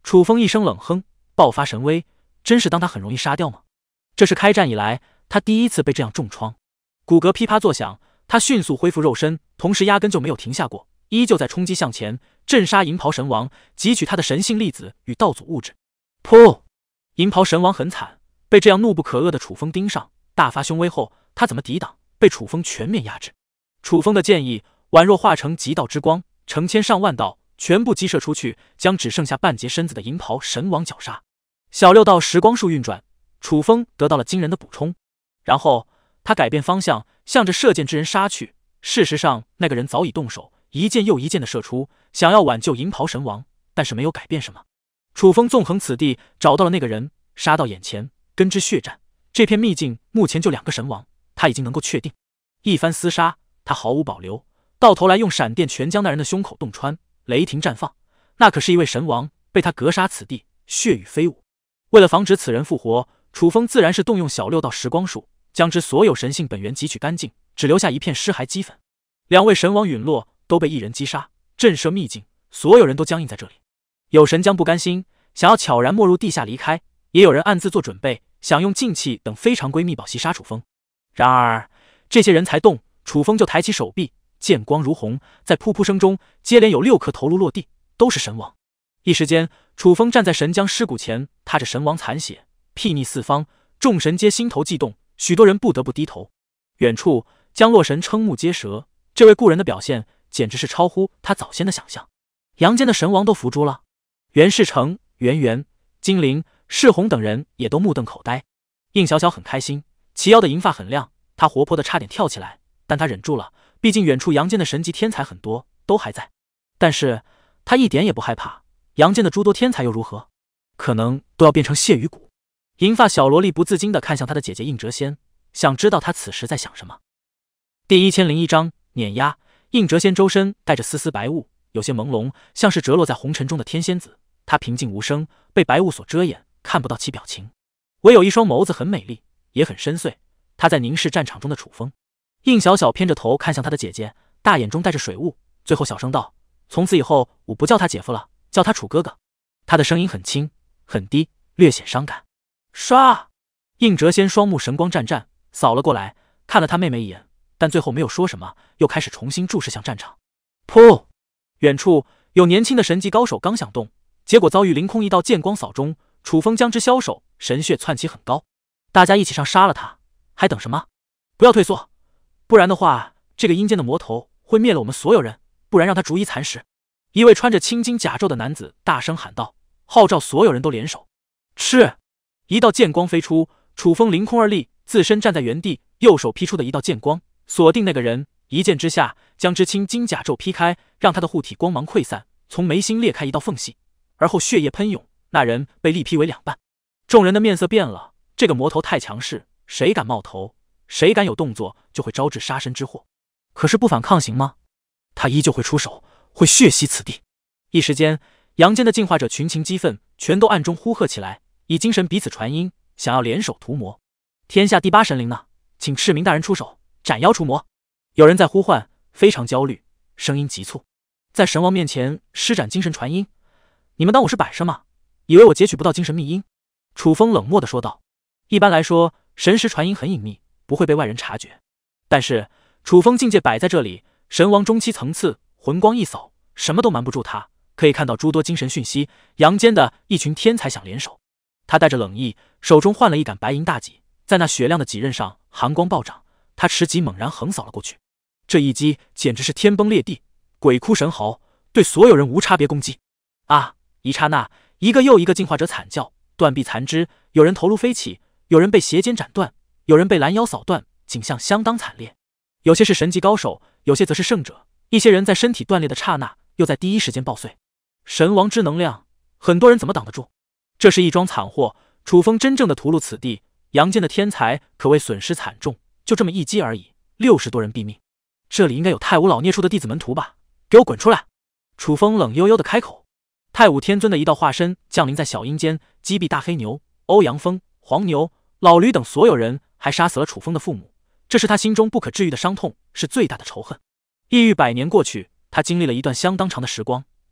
楚风一声冷哼，爆发神威，真是当他很容易杀掉吗？这是开战以来他第一次被这样重创，骨骼噼啪作响，他迅速恢复肉身，同时压根就没有停下过，依旧在冲击向前，震杀银袍神王，汲取他的神性粒子与道祖物质。噗！银袍神王很惨，被这样怒不可遏的楚风盯上，大发凶威后，他怎么抵挡？被楚风全面压制。楚风的剑意宛若化成极道之光，成千上万道全部击射出去，将只剩下半截身子的银袍神王绞杀。小6道时光束运转，楚风得到了惊人的补充，然后他改变方向，向着射箭之人杀去。事实上，那个人早已动手，一箭又一箭的射出，想要挽救银袍神王，但是没有改变什么。楚风纵横此地，找到了那个人，杀到眼前，跟之血战。这片秘境目前就2个神王，他已经能够确定。一番厮杀，他毫无保留，到头来用闪电全将那人的胸口洞穿，雷霆绽放。那可是一位神王，被他格杀此地，血雨飞舞。为了防止此人复活，楚风自然是动用小6道时光术，将之所有神性本源汲取干净，只留下一片尸骸齑粉。2位神王陨落，都被一人击杀，震慑秘境，所有人都僵硬在这里。有神将不甘心，想要悄然没入地下离开，也有人暗自做准备，想用静气等非常规秘宝袭杀楚风。然而这些人才动，楚风就抬起手臂，剑光如虹，在噗噗声中接连有6颗头颅落地，都是神王。一时间，楚风站在神将尸骨前，踏着神王残血，睥睨四方，众神皆心头悸动，许多人不得不低头。远处，江洛神瞠目结舌，这位故人的表现简直是超乎他早先的想象。阳间的神王都伏诛了，袁世成、袁元、金陵、世宏等人也都目瞪口呆。应小小很开心，齐腰的银发很亮，他活泼的差点跳起来，但他忍住了，毕竟远处阳间的神级天才很多，都还在。但是他一点也不害怕，阳间的诸多天才又如何？可能都要变成血与骨。银发小萝莉不自禁地看向他的姐姐应谪仙，想知道他此时在想什么。第1001章碾压。应谪仙周身带着丝丝白雾，有些朦胧，像是折落在红尘中的天仙子。她平静无声，被白雾所遮掩，看不到其表情，唯有一双眸子很美丽，也很深邃。她在凝视战场中的楚风。应小小偏着头看向她的姐姐，大眼中带着水雾，最后小声道：“从此以后，我不叫他姐夫了，叫他楚哥哥。”她的声音很轻很低，略显伤感。唰！应谪仙双目神光湛湛，扫了过来，看了他妹妹一眼，但最后没有说什么，又开始重新注视向战场。噗！远处有年轻的神级高手刚想动，结果遭遇凌空一道剑光扫中，楚风将之消手，神血窜起很高。大家一起上杀了他，还等什么？不要退缩，不然的话，这个阴间的魔头会灭了我们所有人，不然让他逐一蚕食。一位穿着青金甲胄的男子大声喊道，号召所有人都联手。是！一道剑光飞出，楚风凌空而立，自身站在原地，右手劈出的一道剑光锁定那个人，一剑之下将之青金甲胄劈开，让他的护体光芒溃散，从眉心裂开一道缝隙，而后血液喷涌，那人被力劈为2半。众人的面色变了，这个魔头太强势，谁敢冒头，谁敢有动作，就会招致杀身之祸。可是不反抗行吗？他依旧会出手，会血洗此地。一时间，阳间的进化者群情激愤，全都暗中呼喝起来，以精神彼此传音，想要联手屠魔。天下第8神灵呢，请赤明大人出手，斩妖除魔。有人在呼唤，非常焦虑，声音急促。在神王面前施展精神传音，你们当我是摆设吗？以为我截取不到精神密音？楚风冷漠地说道。一般来说，神识传音很隐秘，不会被外人察觉。但是楚风境界摆在这里，神王中期层次，魂光一扫，什么都瞒不住他，可以看到诸多精神讯息。阳间的一群天才想联手，他带着冷意，手中换了一杆白银大戟，在那雪亮的戟刃上寒光暴涨，他持戟猛然横扫了过去。这一击简直是天崩裂地，鬼哭神嚎，对所有人无差别攻击。啊！一刹那，一个又一个进化者惨叫，断臂残肢，有人头颅飞起，有人被斜肩斩断，有人被拦腰扫断，景象相当惨烈。有些是神级高手，有些则是圣者，一些人在身体断裂的刹那，又在第一时间爆碎。神王之能量，很多人怎么挡得住？这是一桩惨祸，楚风真正的屠戮此地，阳间的天才可谓损失惨重，就这么一击而已，60多人毙命。这里应该有太武老孽畜的弟子门徒吧？给我滚出来！楚风冷悠悠的开口。太武天尊的一道化身降临在小阴间，击毙大黑牛、欧阳锋、黄牛、老驴等所有人，还杀死了楚风的父母。这是他心中不可治愈的伤痛，是最大的仇恨。异域100年过去，他经历了一段相当长的时光，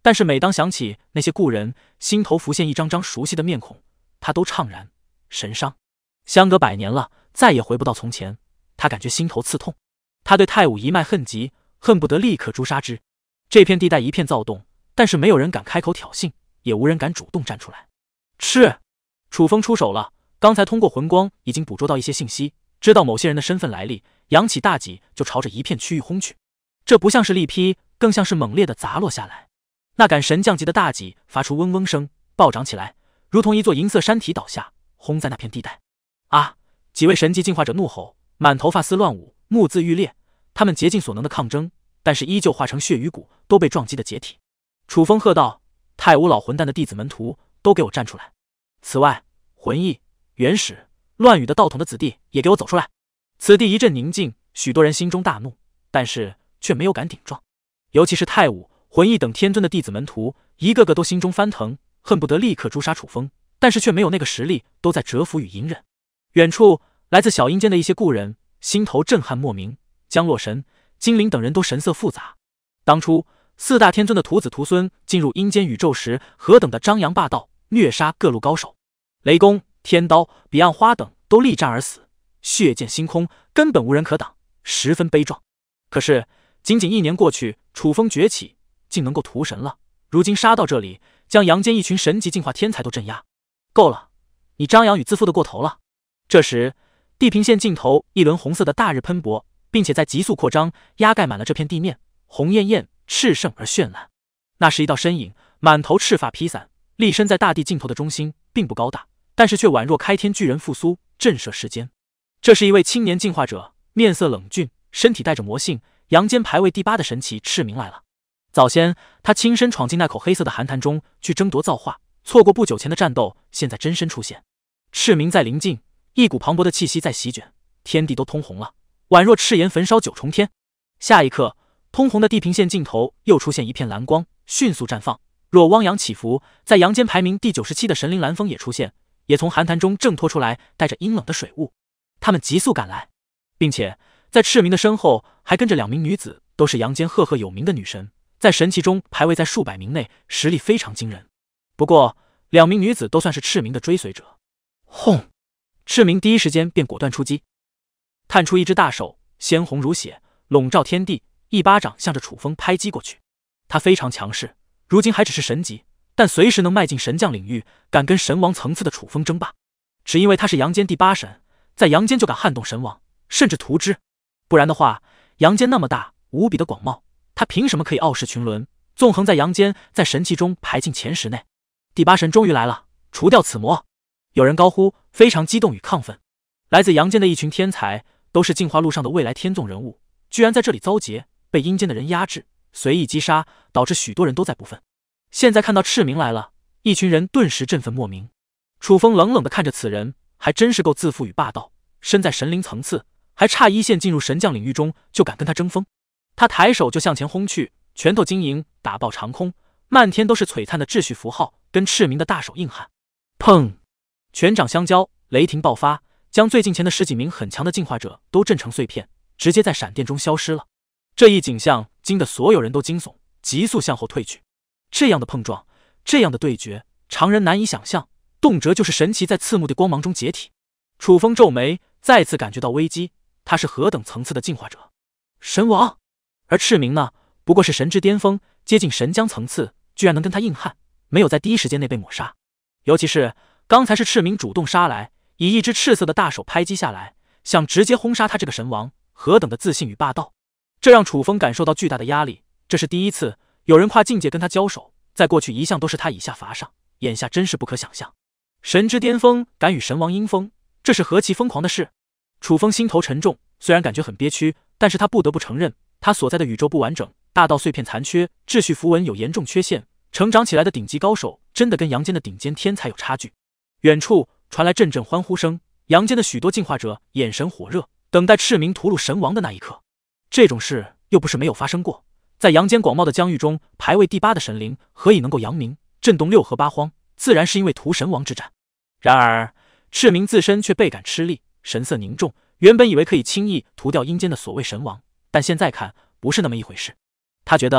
但是每当想起那些故人，心头浮现一张张熟悉的面孔，他都怅然神伤。相隔100年了，再也回不到从前，他感觉心头刺痛。他对太武一脉恨极，恨不得立刻诛杀之。这片地带一片躁动，但是没有人敢开口挑衅，也无人敢主动站出来。是，楚风出手了。刚才通过魂光已经捕捉到一些信息，知道某些人的身份来历，扬起大戟就朝着一片区域轰去。这不像是力劈，更像是猛烈的砸落下来。那杆神将级的大戟发出嗡嗡声，暴涨起来，如同一座银色山体倒下，轰在那片地带。啊！几位神级进化者怒吼，满头发丝乱舞，目眦欲裂。他们竭尽所能的抗争，但是依旧化成血与骨，都被撞击的解体。楚风喝道：“太武老混蛋的弟子门徒，都给我站出来！此外，魂翼、元始、乱羽的道统的子弟也给我走出来！”此地一阵宁静，许多人心中大怒，但是却没有敢顶撞。尤其是太武、魂翼等天尊的弟子门徒，一个个都心中翻腾，恨不得立刻诛杀楚风，但是却没有那个实力，都在蛰伏与隐忍。远处来自小阴间的一些故人，心头震撼莫名。江洛神、金灵等人都神色复杂。当初4大天尊的徒子徒孙进入阴间宇宙时，何等的张扬霸道，虐杀各路高手，雷公、天刀、彼岸花等都力战而死，血溅星空，根本无人可挡，十分悲壮。可是仅仅1年过去，楚风崛起，竟能够屠神了。如今杀到这里，将阳间一群神级进化天才都镇压。够了，你张扬与自负的过头了。这时，地平线尽头一轮红色的大日喷薄，并且在急速扩张，压盖满了这片地面，红艳艳、炽盛而绚烂。那是一道身影，满头赤发披散，立身在大地尽头的中心，并不高大，但是却宛若开天巨人复苏，震慑世间。这是一位青年进化者，面色冷峻，身体带着魔性，阳间排位第8的神奇赤明来了。早先他亲身闯进那口黑色的寒潭中去争夺造化，错过不久前的战斗，现在真身出现。赤明在临近，一股磅礴的气息在席卷，天地都通红了，宛若赤炎焚烧9重天。下一刻，通红的地平线尽头又出现一片蓝光，迅速绽放，若汪洋起伏。在阳间排名第97的神灵蓝风也出现，也从寒潭中挣脱出来，带着阴冷的水雾。他们急速赶来，并且在赤明的身后还跟着2名女子，都是阳间赫赫有名的女神，在神奇中排位在数百名内，实力非常惊人。不过2名女子都算是赤明的追随者。轰！赤明第一时间便果断出击，探出一只大手，鲜红如血，笼罩天地，一巴掌向着楚风拍击过去。他非常强势，如今还只是神级，但随时能迈进神将领域，敢跟神王层次的楚风争霸。只因为他是阳间第8神，在阳间就敢撼动神王，甚至屠之。不然的话，阳间那么大，无比的广袤，他凭什么可以傲视群伦，纵横在阳间，在神器中排进前10内？第8神终于来了，除掉此魔！有人高呼，非常激动与亢奋。来自阳间的一群天才，都是进化路上的未来天纵人物，居然在这里遭劫，被阴间的人压制，随意击杀，导致许多人都在不忿。现在看到赤明来了，一群人顿时振奋莫名。楚风冷冷地看着此人，还真是够自负与霸道，身在神灵层次，还差1线进入神将领域中，就敢跟他争锋。他抬手就向前轰去，拳头晶莹，打爆长空，漫天都是璀璨的秩序符号，跟赤明的大手硬汉。砰！拳掌相交，雷霆爆发，将最近前的10几名很强的进化者都震成碎片，直接在闪电中消失了。这一景象惊得所有人都惊悚，急速向后退去。这样的碰撞，这样的对决，常人难以想象，动辄就是神奇在刺目的光芒中解体。楚风皱眉，再次感觉到危机，他是何等层次的进化者？神王！而赤明呢，不过是神之巅峰，接近神将层次，居然能跟他硬汉，没有在第一时间内被抹杀。尤其是刚才是赤明主动杀来，以一只赤色的大手拍击下来，想直接轰杀他这个神王，何等的自信与霸道！这让楚风感受到巨大的压力，这是第一次有人跨境界跟他交手，在过去一向都是他以下伐上，眼下真是不可想象。神之巅峰敢与神王阴锋，这是何其疯狂的事！楚风心头沉重，虽然感觉很憋屈，但是他不得不承认，他所在的宇宙不完整，大道碎片残缺，秩序符文有严重缺陷，成长起来的顶级高手真的跟阳间的顶尖天才有差距。远处传来阵阵欢呼声，阳间的许多进化者眼神火热，等待赤明屠戮神王的那一刻。这种事又不是没有发生过，在阳间广袤的疆域中，排位第8的神灵何以能够扬名，震动6合8荒，自然是因为屠神王之战。然而赤明自身却倍感吃力，神色凝重，原本以为可以轻易屠掉阴间的所谓神王，但现在看不是那么一回事。他觉得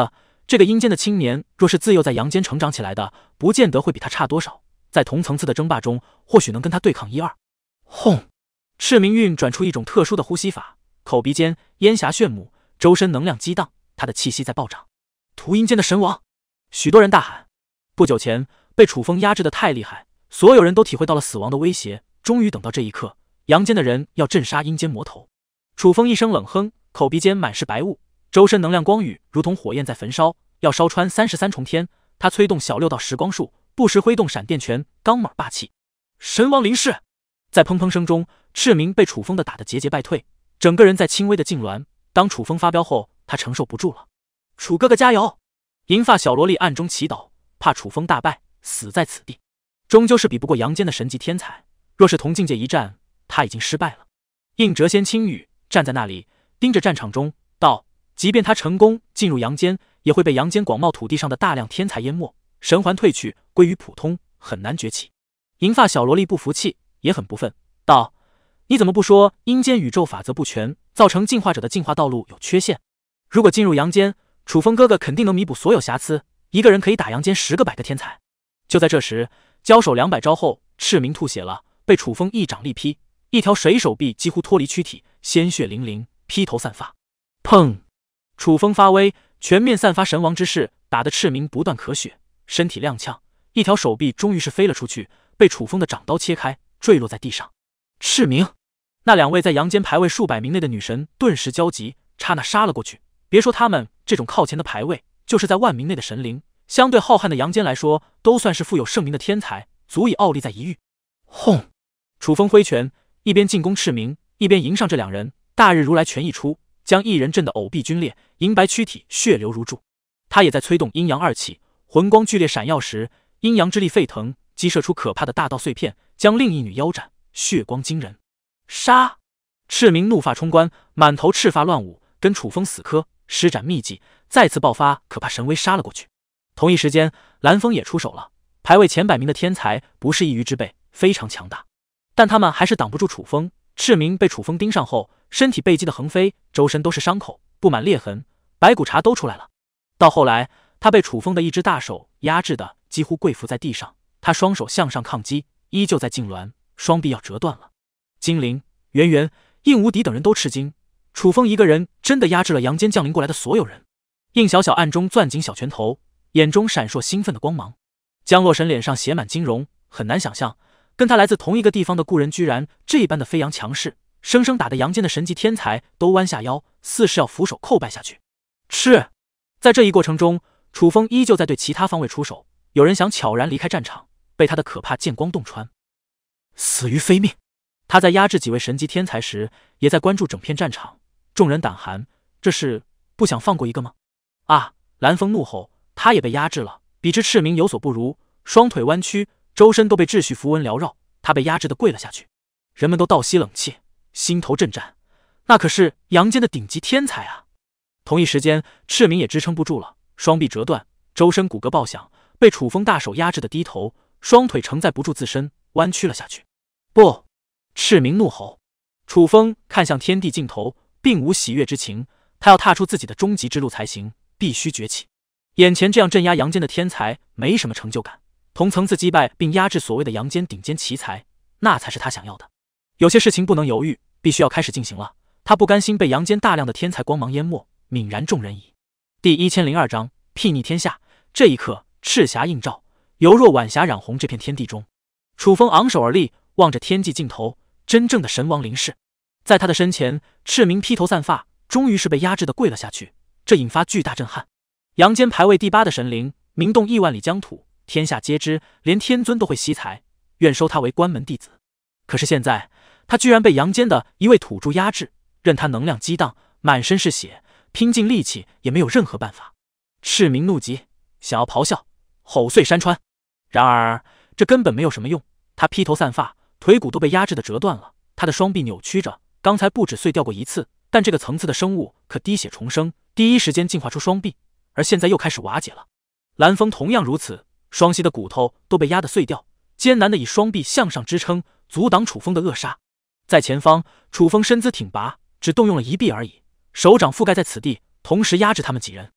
这个阴间的青年若是自幼在阳间成长起来的，不见得会比他差多少，在同层次的争霸中，或许能跟他对抗一二。轰！赤明运转出一种特殊的呼吸法，口鼻间烟霞炫目，周身能量激荡，他的气息在暴涨。屠阴间的神王！许多人大喊。不久前被楚风压制的太厉害，所有人都体会到了死亡的威胁。终于等到这一刻，阳间的人要镇杀阴间魔头。楚风一声冷哼，口鼻间满是白雾，周身能量光雨如同火焰在焚烧，要烧穿33重天。他催动小6道时光术，不时挥动闪电拳，刚猛霸气。神王临世！在砰砰声中，赤明被楚风的打得节节败退，整个人在轻微的痉挛。当楚风发飙后，他承受不住了。楚哥哥加油！银发小萝莉暗中祈祷，怕楚风大败，死在此地。终究是比不过阳间的神级天才，若是同境界一战，他已经失败了。应谪仙轻语站在那里，盯着战场中，道：即便他成功进入阳间，也会被阳间广袤土地上的大量天才淹没，神环褪去，归于普通，很难崛起。银发小萝莉不服气，也很不忿，道：你怎么不说阴间宇宙法则不全，造成进化者的进化道路有缺陷？如果进入阳间，楚风哥哥肯定能弥补所有瑕疵，一个人可以打阳间10个100个天才。就在这时，交手200招后，赤明吐血了，被楚风一掌力劈，一条水手臂几乎脱离躯体，鲜血淋淋，披头散发。砰！楚风发威，全面散发神王之势，打得赤明不断咳血，身体踉跄，一条手臂终于是飞了出去，被楚风的掌刀切开，坠落在地上。赤明！那2位在阳间排位数百名内的女神顿时焦急，刹那杀了过去。别说他们这种靠前的排位，就是在万名内的神灵，相对浩瀚的阳间来说，都算是富有盛名的天才，足以傲立在一隅。轰！楚风挥拳，一边进攻赤明，一边迎上这2人。大日如来拳一出，将一人震得藕臂皲裂，银白躯体血流如注。他也在催动阴阳2气，魂光剧烈闪耀时，阴阳之力沸腾，激射出可怕的大道碎片，将另一女腰斩，血光惊人。杀！赤明怒发冲冠，满头赤发乱舞，跟楚风死磕，施展秘技，再次爆发可怕神威杀了过去。同一时间，蓝风也出手了。排位前100名的天才不是一隅之辈，非常强大，但他们还是挡不住楚风。赤明被楚风盯上后，身体被击得横飞，周身都是伤口，布满裂痕，白骨碴都出来了。到后来，他被楚风的一只大手压制的几乎跪伏在地上，他双手向上抗击，依旧在痉挛，双臂要折断了。金灵、圆圆、应无敌等人都吃惊，楚风一个人真的压制了阳间降临过来的所有人。应小小暗中攥紧小拳头，眼中闪烁兴奋的光芒。江洛神脸上写满惊容，很难想象跟他来自同一个地方的故人居然这般的飞扬强势，生生打得阳间的神级天才都弯下腰，似是要俯首叩拜下去。是，在这一过程中，楚风依旧在对其他方位出手，有人想悄然离开战场，被他的可怕剑光洞穿，死于非命。他在压制几位神级天才时，也在关注整片战场，众人胆寒，这是不想放过一个吗？啊！蓝风怒吼，他也被压制了，比之赤明有所不如，双腿弯曲，周身都被秩序符文缭绕，他被压制的跪了下去。人们都倒吸冷气，心头震颤，那可是阳间的顶级天才啊！同一时间，赤明也支撑不住了，双臂折断，周身骨骼爆响，被楚风大手压制的低头，双腿承载不住自身，弯曲了下去。不！赤明怒吼。楚风看向天地尽头，并无喜悦之情，他要踏出自己的终极之路才行，必须崛起。眼前这样镇压阳间的天才没什么成就感，同层次击败并压制所谓的阳间顶尖奇才，那才是他想要的。有些事情不能犹豫，必须要开始进行了。他不甘心被阳间大量的天才光芒淹没，泯然众人矣。第1002章睥睨天下。这一刻，赤霞映照，犹若晚霞染红这片天地中。楚风昂首而立，望着天际尽头，真正的神王临世。在他的身前，赤明披头散发，终于是被压制的跪了下去，这引发巨大震撼。阳间排位第8的神灵，名动亿万里疆土，天下皆知，连天尊都会惜才，愿收他为关门弟子。可是现在，他居然被阳间的一位土著压制，任他能量激荡，满身是血，拼尽力气也没有任何办法。赤明怒极，想要咆哮，吼碎山川。然而这根本没有什么用，他披头散发，腿骨都被压制的折断了，他的双臂扭曲着，刚才不止碎掉过一次，但这个层次的生物可滴血重生，第一时间进化出双臂，而现在又开始瓦解了。蓝风同样如此，双膝的骨头都被压得碎掉，艰难地以双臂向上支撑，阻挡楚风的扼杀。在前方，楚风身姿挺拔，只动用了一臂而已，手掌覆盖在此地，同时压制他们几人。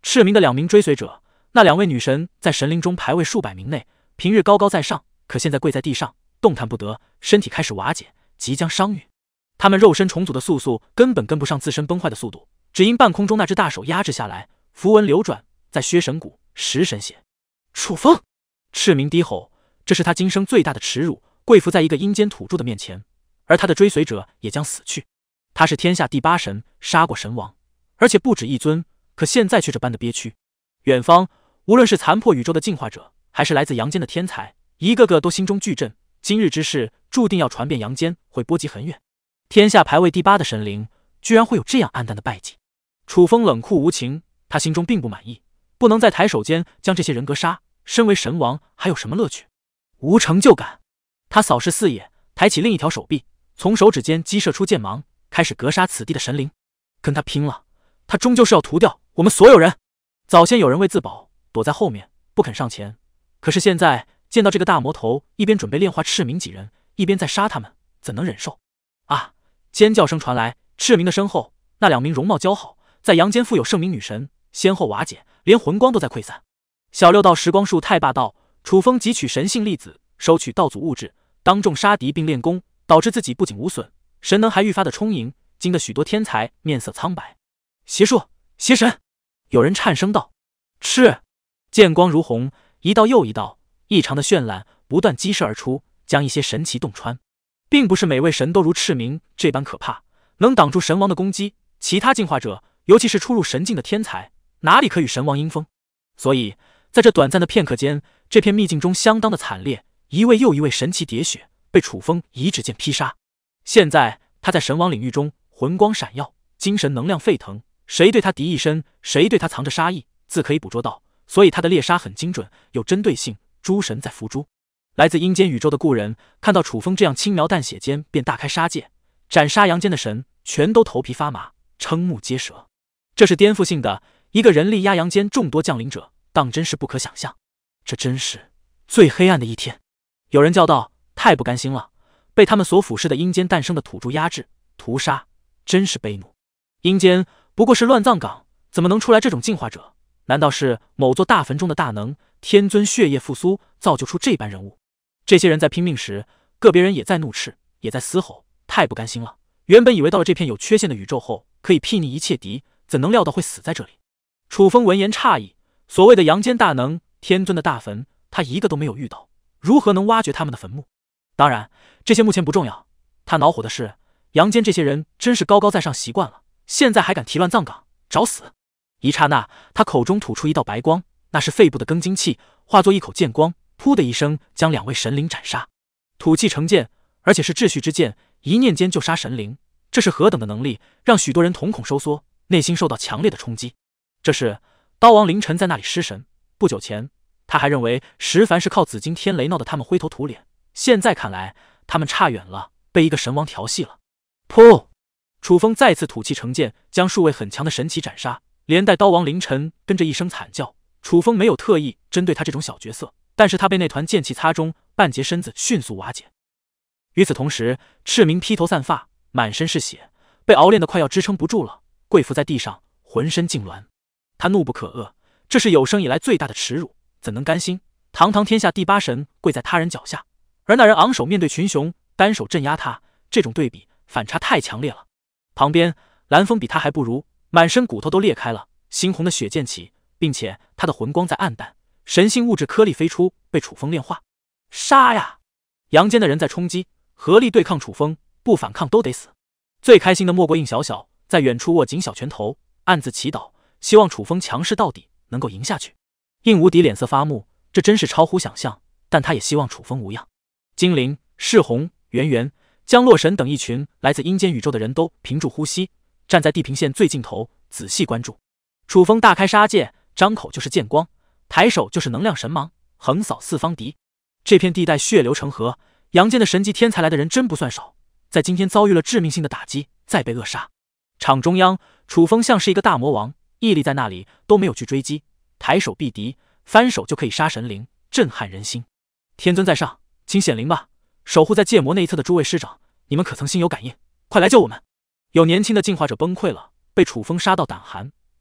赤明的2名追随者，那2位女神在神灵中排位数百名内，平日高高在上，可现在跪在地上，动弹不得，身体开始瓦解，即将伤愈。他们肉身重组的速度根本跟不上自身崩坏的速度，只因半空中那只大手压制下来，符文流转，在削神骨、食神血。楚风！赤明低吼，这是他今生最大的耻辱，跪伏在一个阴间土著的面前，而他的追随者也将死去。他是天下第8神，杀过神王，而且不止1尊，可现在却这般的憋屈。远方，无论是残破宇宙的进化者，还是来自阳间的天才，一个个都心中巨震。今日之事注定要传遍阳间，会波及很远。天下排位第8的神灵，居然会有这样黯淡的败绩。楚风冷酷无情，他心中并不满意，不能在抬手间将这些人格杀。身为神王，还有什么乐趣？无成就感。他扫视四野，抬起另一条手臂，从手指间激射出剑芒，开始格杀此地的神灵。跟他拼了！他终究是要屠掉我们所有人。早先有人为自保，躲在后面不肯上前，可是现在见到这个大魔头一边准备炼化赤明几人，一边在杀他们，怎能忍受？啊！尖叫声传来，赤明的身后，那2名容貌姣好，在阳间富有圣明女神先后瓦解，连魂光都在溃散。小6道时光术太霸道，楚风汲取神性粒子，收取道祖物质，当众杀敌并练功，导致自己不仅无损，神能还愈发的充盈，惊得许多天才面色苍白。邪术！邪神！有人颤声道：“赤！”剑光如虹，一道又一道，异常的绚烂不断激射而出，将一些神奇洞穿。并不是每位神都如赤明这般可怕，能挡住神王的攻击。其他进化者，尤其是初入神境的天才，哪里可与神王阴风？所以在这短暂的片刻间，这片秘境中相当的惨烈，一位又一位神奇喋血被楚风一指剑劈杀。现在他在神王领域中，魂光闪耀，精神能量沸腾，谁对他敌意深，谁对他藏着杀意，自可以捕捉到。所以他的猎杀很精准，有针对性。诸神在伏诛。来自阴间宇宙的故人看到楚风这样轻描淡写间便大开杀戒，斩杀阳间的神，全都头皮发麻，瞠目结舌。这是颠覆性的，一个人力压阳间众多降临者，当真是不可想象。这真是最黑暗的一天。有人叫道：“太不甘心了，被他们所俯视的阴间诞生的土著压制、屠杀，真是悲怒。阴间不过是乱葬岗，怎么能出来这种进化者？难道是某座大坟中的大能天尊血液复苏，造就出这般人物？”这些人在拼命时，个别人也在怒斥，也在嘶吼，太不甘心了。原本以为到了这片有缺陷的宇宙后，可以睥睨一切敌，怎能料到会死在这里？楚风闻言诧异，所谓的阳间大能天尊的大坟，他一个都没有遇到，如何能挖掘他们的坟墓？当然，这些目前不重要，他恼火的是，阳间这些人真是高高在上习惯了，现在还敢提乱葬岗，找死！一刹那，他口中吐出一道白光，那是肺部的更精气，化作一口剑光，噗的一声将2位神灵斩杀。吐气成剑，而且是秩序之剑，一念间就杀神灵，这是何等的能力，让许多人瞳孔收缩，内心受到强烈的冲击。这是刀王凌晨在那里失神，不久前他还认为石凡是靠紫金天雷闹得他们灰头土脸，现在看来他们差远了，被一个神王调戏了。噗！楚风再次吐气成剑，将数位很强的神奇斩杀，连带刀王凌晨跟着一声惨叫。楚风没有特意针对他这种小角色，但是他被那团剑气擦中，半截身子迅速瓦解。与此同时，赤明披头散发，满身是血，被熬炼得快要支撑不住了，跪伏在地上，浑身痉挛。他怒不可遏，这是有生以来最大的耻辱，怎能甘心？堂堂天下第8神跪在他人脚下，而那人昂首面对群雄，单手镇压他，这种对比反差太强烈了。旁边蓝风比他还不如，满身骨头都裂开了，猩红的血溅起，并且他的魂光在暗淡，神性物质颗粒飞出，被楚风炼化。杀呀！阳间的人在冲击，合力对抗楚风，不反抗都得死。最开心的莫过应小小，在远处握紧小拳头，暗自祈祷，希望楚风强势到底，能够赢下去。应无敌脸色发木，这真是超乎想象，但他也希望楚风无恙。精灵、赤红、圆圆、江洛神等一群来自阴间宇宙的人都屏住呼吸，站在地平线最尽头，仔细关注。楚风大开杀戒，张口就是剑光，抬手就是能量神芒，横扫四方敌。这片地带血流成河，阳间的神级天才来的人真不算少，在今天遭遇了致命性的打击，再被扼杀。场中央，楚风像是一个大魔王，屹立在那里，都没有去追击，抬手避敌，翻手就可以杀神灵，震撼人心。天尊在上，请显灵吧！守护在界魔那一侧的诸位师长，你们可曾心有感应？快来救我们！有年轻的进化者崩溃了，被楚风杀到胆寒，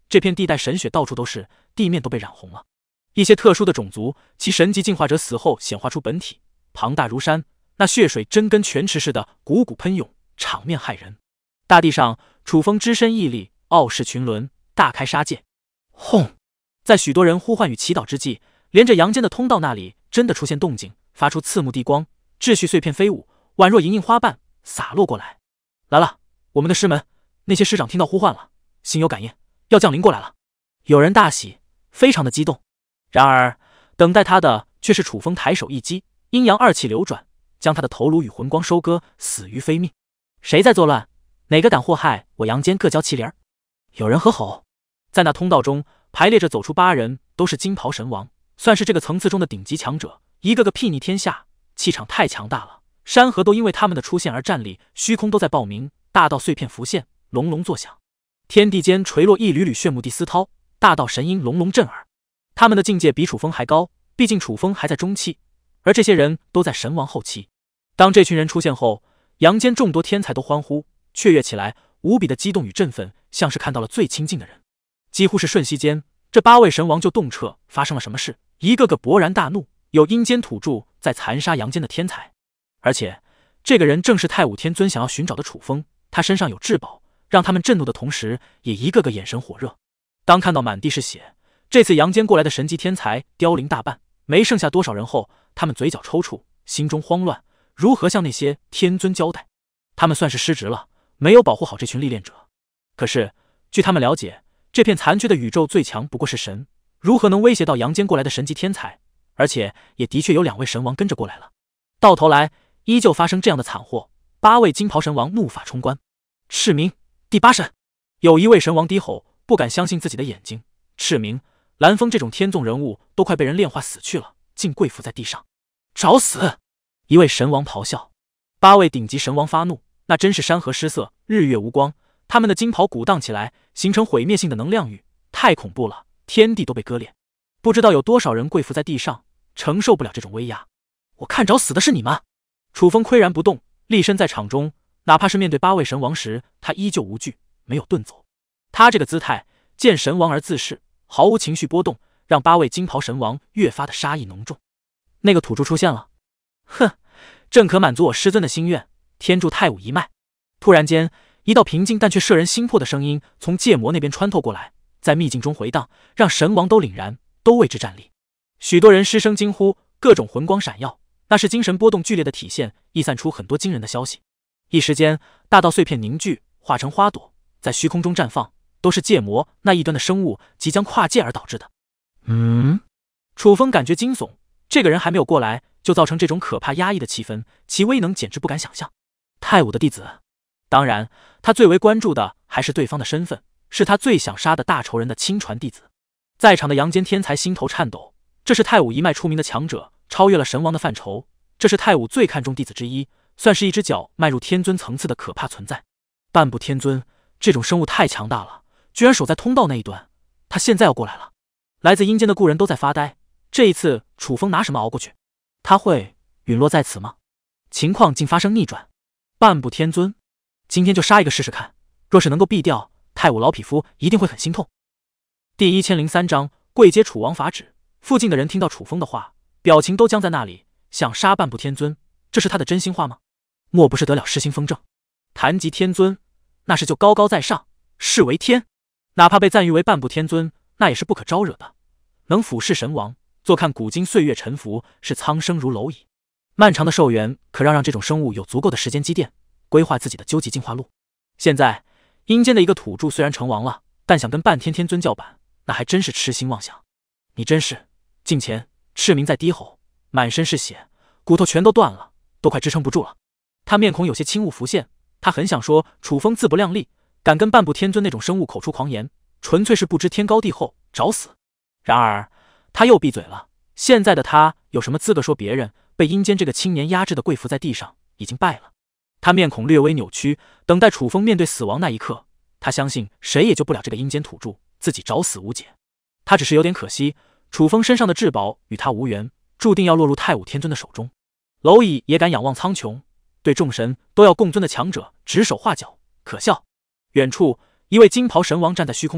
这片地带神血到处都是，地面都被染红了。一些特殊的种族，其神级进化者死后显化出本体，庞大如山，那血水真跟泉池似的汩汩喷涌，场面骇人。大地上，楚风只身屹立，傲视群伦，大开杀戒。轰！在许多人呼唤与祈祷之际，连着阳间的通道那里真的出现动静，发出刺目地光，秩序碎片飞舞，宛若莹莹花瓣洒落过来。来了，我们的师门，那些师长听到呼唤了，心有感应，要降临过来了。有人大喜，非常的激动。然而，等待他的却是楚风抬手一击，阴阳二气流转，将他的头颅与魂光收割，死于非命。谁在作乱？哪个敢祸害我阳间各交麒麟？有人喝吼。在那通道中排列着走出8人，都是金袍神王，算是这个层次中的顶级强者，一个个睥睨天下，气场太强大了。山河都因为他们的出现而站立，虚空都在报名，大道碎片浮现，隆隆作响。天地间垂落一缕缕炫目地丝涛，大道神音隆隆震耳。他们的境界比楚风还高，毕竟楚风还在中期，而这些人都在神王后期。当这群人出现后，阳间众多天才都欢呼雀跃起来，无比的激动与振奋，像是看到了最亲近的人。几乎是瞬息间，这8位神王就洞彻发生了什么事，一个个勃然大怒，有阴间土著在残杀阳间的天才。而且这个人正是太武天尊想要寻找的楚风，他身上有至宝，让他们震怒的同时，也一个个眼神火热。当看到满地是血，这次阳间过来的神级天才凋零大半，没剩下多少人后，他们嘴角抽搐，心中慌乱，如何向那些天尊交代？他们算是失职了，没有保护好这群历练者。可是据他们了解，这片残缺的宇宙最强不过是神，如何能威胁到阳间过来的神级天才？而且也的确有2位神王跟着过来了。到头来依旧发生这样的惨祸，8位金袍神王怒发冲冠。赤明，第8神！有一位神王低吼，不敢相信自己的眼睛。赤明、蓝风这种天纵人物都快被人炼化死去了，竟跪伏在地上，找死！一位神王咆哮。8位顶级神王发怒，那真是山河失色，日月无光。他们的金袍鼓荡起来，形成毁灭性的能量域，太恐怖了，天地都被割裂。不知道有多少人跪伏在地上，承受不了这种威压。我看着死的是你们！楚风岿然不动，立身在场中，哪怕是面对8位神王时，他依旧无惧，没有遁走。他这个姿态，见神王而自恃，毫无情绪波动，让8位金袍神王越发的杀意浓重。那个土著出现了，哼，正可满足我师尊的心愿，天助太武一脉。突然间，一道平静但却摄人心魄的声音从界魔那边穿透过来，在秘境中回荡，让神王都凛然，都为之站立。许多人失声惊呼，各种魂光闪耀，那是精神波动剧烈的体现，溢散出很多惊人的消息。一时间，大道碎片凝聚，化成花朵，在虚空中绽放，都是界魔那一端的生物即将跨界而导致的。楚风感觉惊悚，这个人还没有过来，就造成这种可怕压抑的气氛，其威能简直不敢想象。太武的弟子，当然他最为关注的还是对方的身份，是他最想杀的大仇人的亲传弟子。在场的阳间天才心头颤抖，这是太武一脉出名的强者，超越了神王的范畴，这是太武最看重弟子之一，算是一只脚迈入天尊层次的可怕存在。半步天尊，这种生物太强大了，居然守在通道那一端，他现在要过来了。来自阴间的故人都在发呆，这一次楚风拿什么熬过去？他会陨落在此吗？情况竟发生逆转。半步天尊，今天就杀一个试试看，若是能够毙掉，太武老匹夫一定会很心痛。第1003章跪接楚王法旨。附近的人听到楚风的话，表情都僵在那里。想杀半步天尊，这是他的真心话吗？莫不是得了失心疯症？谈及天尊，那是就高高在上，视为天，哪怕被赞誉为半步天尊，那也是不可招惹的。能俯视神王，坐看古今岁月沉浮，是苍生如蝼蚁。漫长的寿元可让这种生物有足够的时间积淀，规划自己的究极进化路。现在阴间的一个土著虽然成王了，但想跟半天天尊叫板，那还真是痴心妄想。你真是！近前，赤明在低吼，满身是血，骨头全都断了，都快支撑不住了。他面孔有些轻雾浮现，他很想说楚风自不量力，敢跟半步天尊那种生物口出狂言，纯粹是不知天高地厚，找死。然而他又闭嘴了。现在的他有什么资格说别人被阴间这个青年压制的跪伏在地上，已经败了？他面孔略微扭曲，等待楚风面对死亡那一刻，他相信谁也救不了这个阴间土著，自己找死无解。他只是有点可惜，楚风身上的至宝与他无缘，注定要落入太武天尊的手中。蝼蚁也敢仰望苍穹，对众神都要共尊的强者指手画脚，可笑。远处一位金袍神王站在虚空中，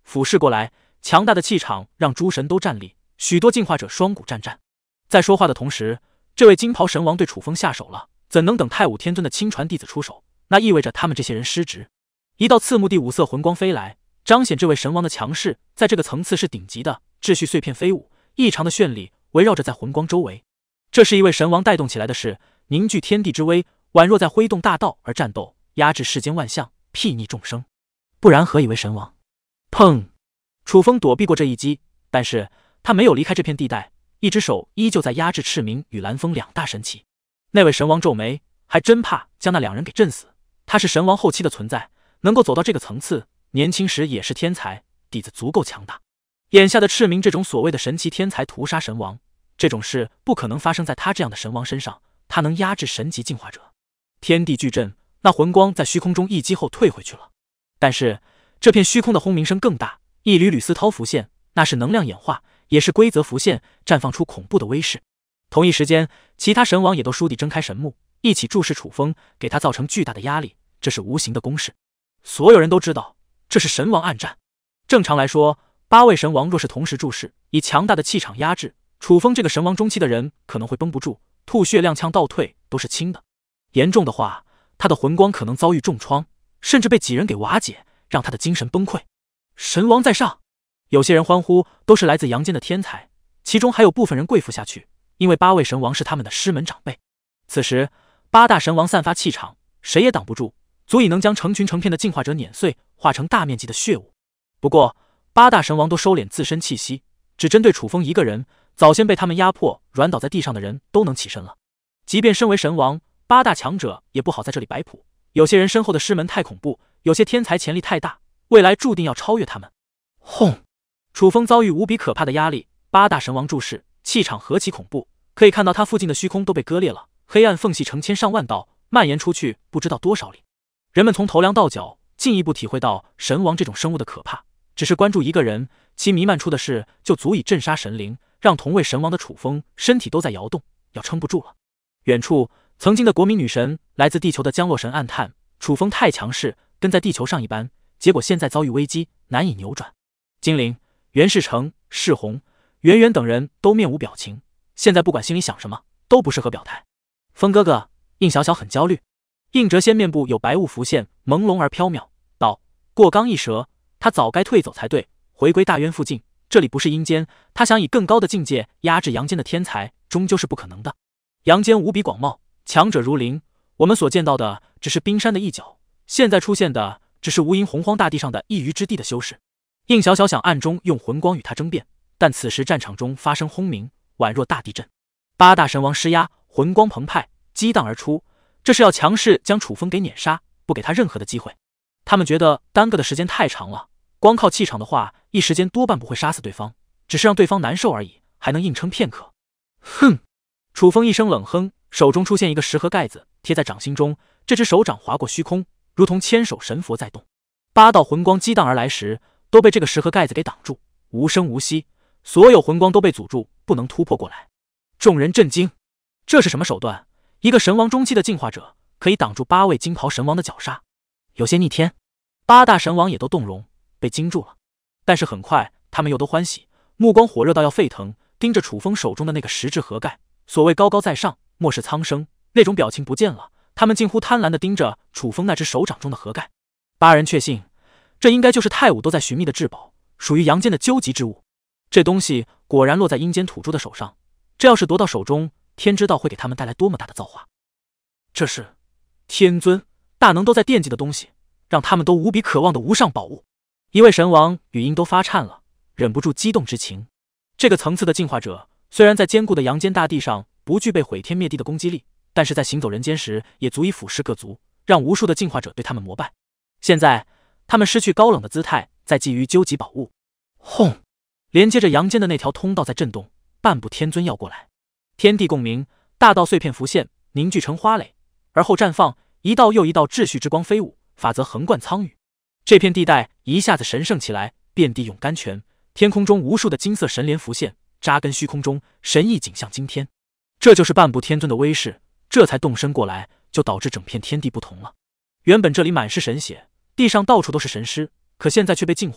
俯视过来，强大的气场让诸神都站立，许多进化者双股战战。在说话的同时，这位金袍神王对楚风下手了，怎能等太武天尊的亲传弟子出手？那意味着他们这些人失职。一道刺目的五色魂光飞来，彰显这位神王的强势，在这个层次是顶级的。秩序碎片飞舞，异常的绚丽围绕着在魂光周围。这是一位神王带动起来的事，凝聚天地之威，宛若在挥动大道而战斗，压制世间万象，睥睨众生。不然何以为神王？砰！楚风躲避过这一击，但是他没有离开这片地带，一只手依旧在压制赤明与蓝风两大神奇。那位神王皱眉，还真怕将那两人给震死。他是神王后期的存在，能够走到这个层次，年轻时也是天才，底子足够强大。眼下的赤明这种所谓的神奇天才屠杀神王，这种事不可能发生在他这样的神王身上。他能压制神级进化者，天地巨震，那魂光在虚空中一击后退回去了。但是这片虚空的轰鸣声更大，一缕缕丝绦浮现，那是能量演化，也是规则浮现，绽放出恐怖的威势。同一时间，其他神王也都倏地睁开神目，一起注视楚风，给他造成巨大的压力。这是无形的攻势，所有人都知道这是神王暗战。正常来说，8位神王若是同时注视，以强大的气场压制楚风这个神王中期的人，可能会绷不住，吐血踉跄倒退都是轻的。严重的话，他的魂光可能遭遇重创，甚至被几人给瓦解，让他的精神崩溃。神王在上！有些人欢呼，都是来自阳间的天才，其中还有部分人跪伏下去，因为8位神王是他们的师门长辈。此时8大神王散发气场，谁也挡不住，足以能将成群成片的进化者碾碎，化成大面积的血雾。不过8大神王都收敛自身气息，只针对楚风一个人，早先被他们压迫软倒在地上的人都能起身了。即便身为神王，8大强者也不好在这里摆谱，有些人身后的师门太恐怖，有些天才潜力太大，未来注定要超越他们。轰！楚风遭遇无比可怕的压力，8大神王注视，气场何其恐怖，可以看到他附近的虚空都被割裂了，黑暗缝隙成千上万道，蔓延出去不知道多少里。人们从头梁到脚进一步体会到神王这种生物的可怕，只是关注一个人，其弥漫出的势就足以震杀神灵，让同为神王的楚风身体都在摇动，要撑不住了。远处曾经的国民女神，来自地球的降落神暗叹楚风太强势，跟在地球上一般，结果现在遭遇危机，难以扭转。精灵、袁世成、世宏、圆圆等人都面无表情，现在不管心里想什么，都不适合表态。风哥哥，应小小很焦虑。应谪仙面部有白雾浮现，朦胧而飘渺，道：过刚一折，他早该退走才对，回归大渊附近，这里不是阴间，他想以更高的境界压制阳间的天才，终究是不可能的。阳间无比广袤，强者如林，我们所见到的只是冰山的一角，现在出现的只是无垠洪荒大地上的一隅之地的修士。应小小想暗中用魂光与他争辩，但此时战场中发生轰鸣，宛若大地震，8大神王施压，魂光澎湃，激荡而出，这是要强势将楚风给碾杀，不给他任何的机会。他们觉得耽搁的时间太长了，光靠气场的话，一时间多半不会杀死对方，只是让对方难受而已，还能硬撑片刻。哼！楚风一声冷哼，手中出现一个石盒盖子，贴在掌心中，这只手掌划过虚空，如同千手神佛在动。8道魂光激荡而来时，都被这个石盒盖子给挡住，无声无息，所有魂光都被阻住，不能突破过来。众人震惊，这是什么手段？一个神王中期的进化者可以挡住8位金袍神王的绞杀，有些逆天。8大神王也都动容，被惊住了。但是很快他们又都欢喜，目光火热到要沸腾，盯着楚风手中的那个石质盒盖。所谓高高在上，漠视苍生，那种表情不见了，他们近乎贪婪地盯着楚风那只手掌中的盒盖。8人确信，这应该就是太武都在寻觅的至宝，属于阳间的究极之物。这东西果然落在阴间土著的手上，这要是夺到手中，天知道会给他们带来多么大的造化。这是天尊大能都在惦记的东西，让他们都无比渴望的无上宝物。一位神王语音都发颤了，忍不住激动之情。这个层次的进化者，虽然在坚固的阳间大地上不具备毁天灭地的攻击力，但是在行走人间时也足以俯视各族，让无数的进化者对他们膜拜。现在他们失去高冷的姿态，在觊觎究极宝物。轰！连接着阳间的那条通道在震动，半步天尊要过来。天地共鸣，大道碎片浮现，凝聚成花蕾，而后绽放，一道又一道秩序之光飞舞，法则横贯苍宇。这片地带一下子神圣起来，遍地涌甘泉，天空中无数的金色神莲浮现，扎根虚空中，神意景象惊天。这就是半步天尊的威势，这才动身过来，就导致整片天地不同了。原本这里满是神血，地上到处都是神尸，可现在却被净化，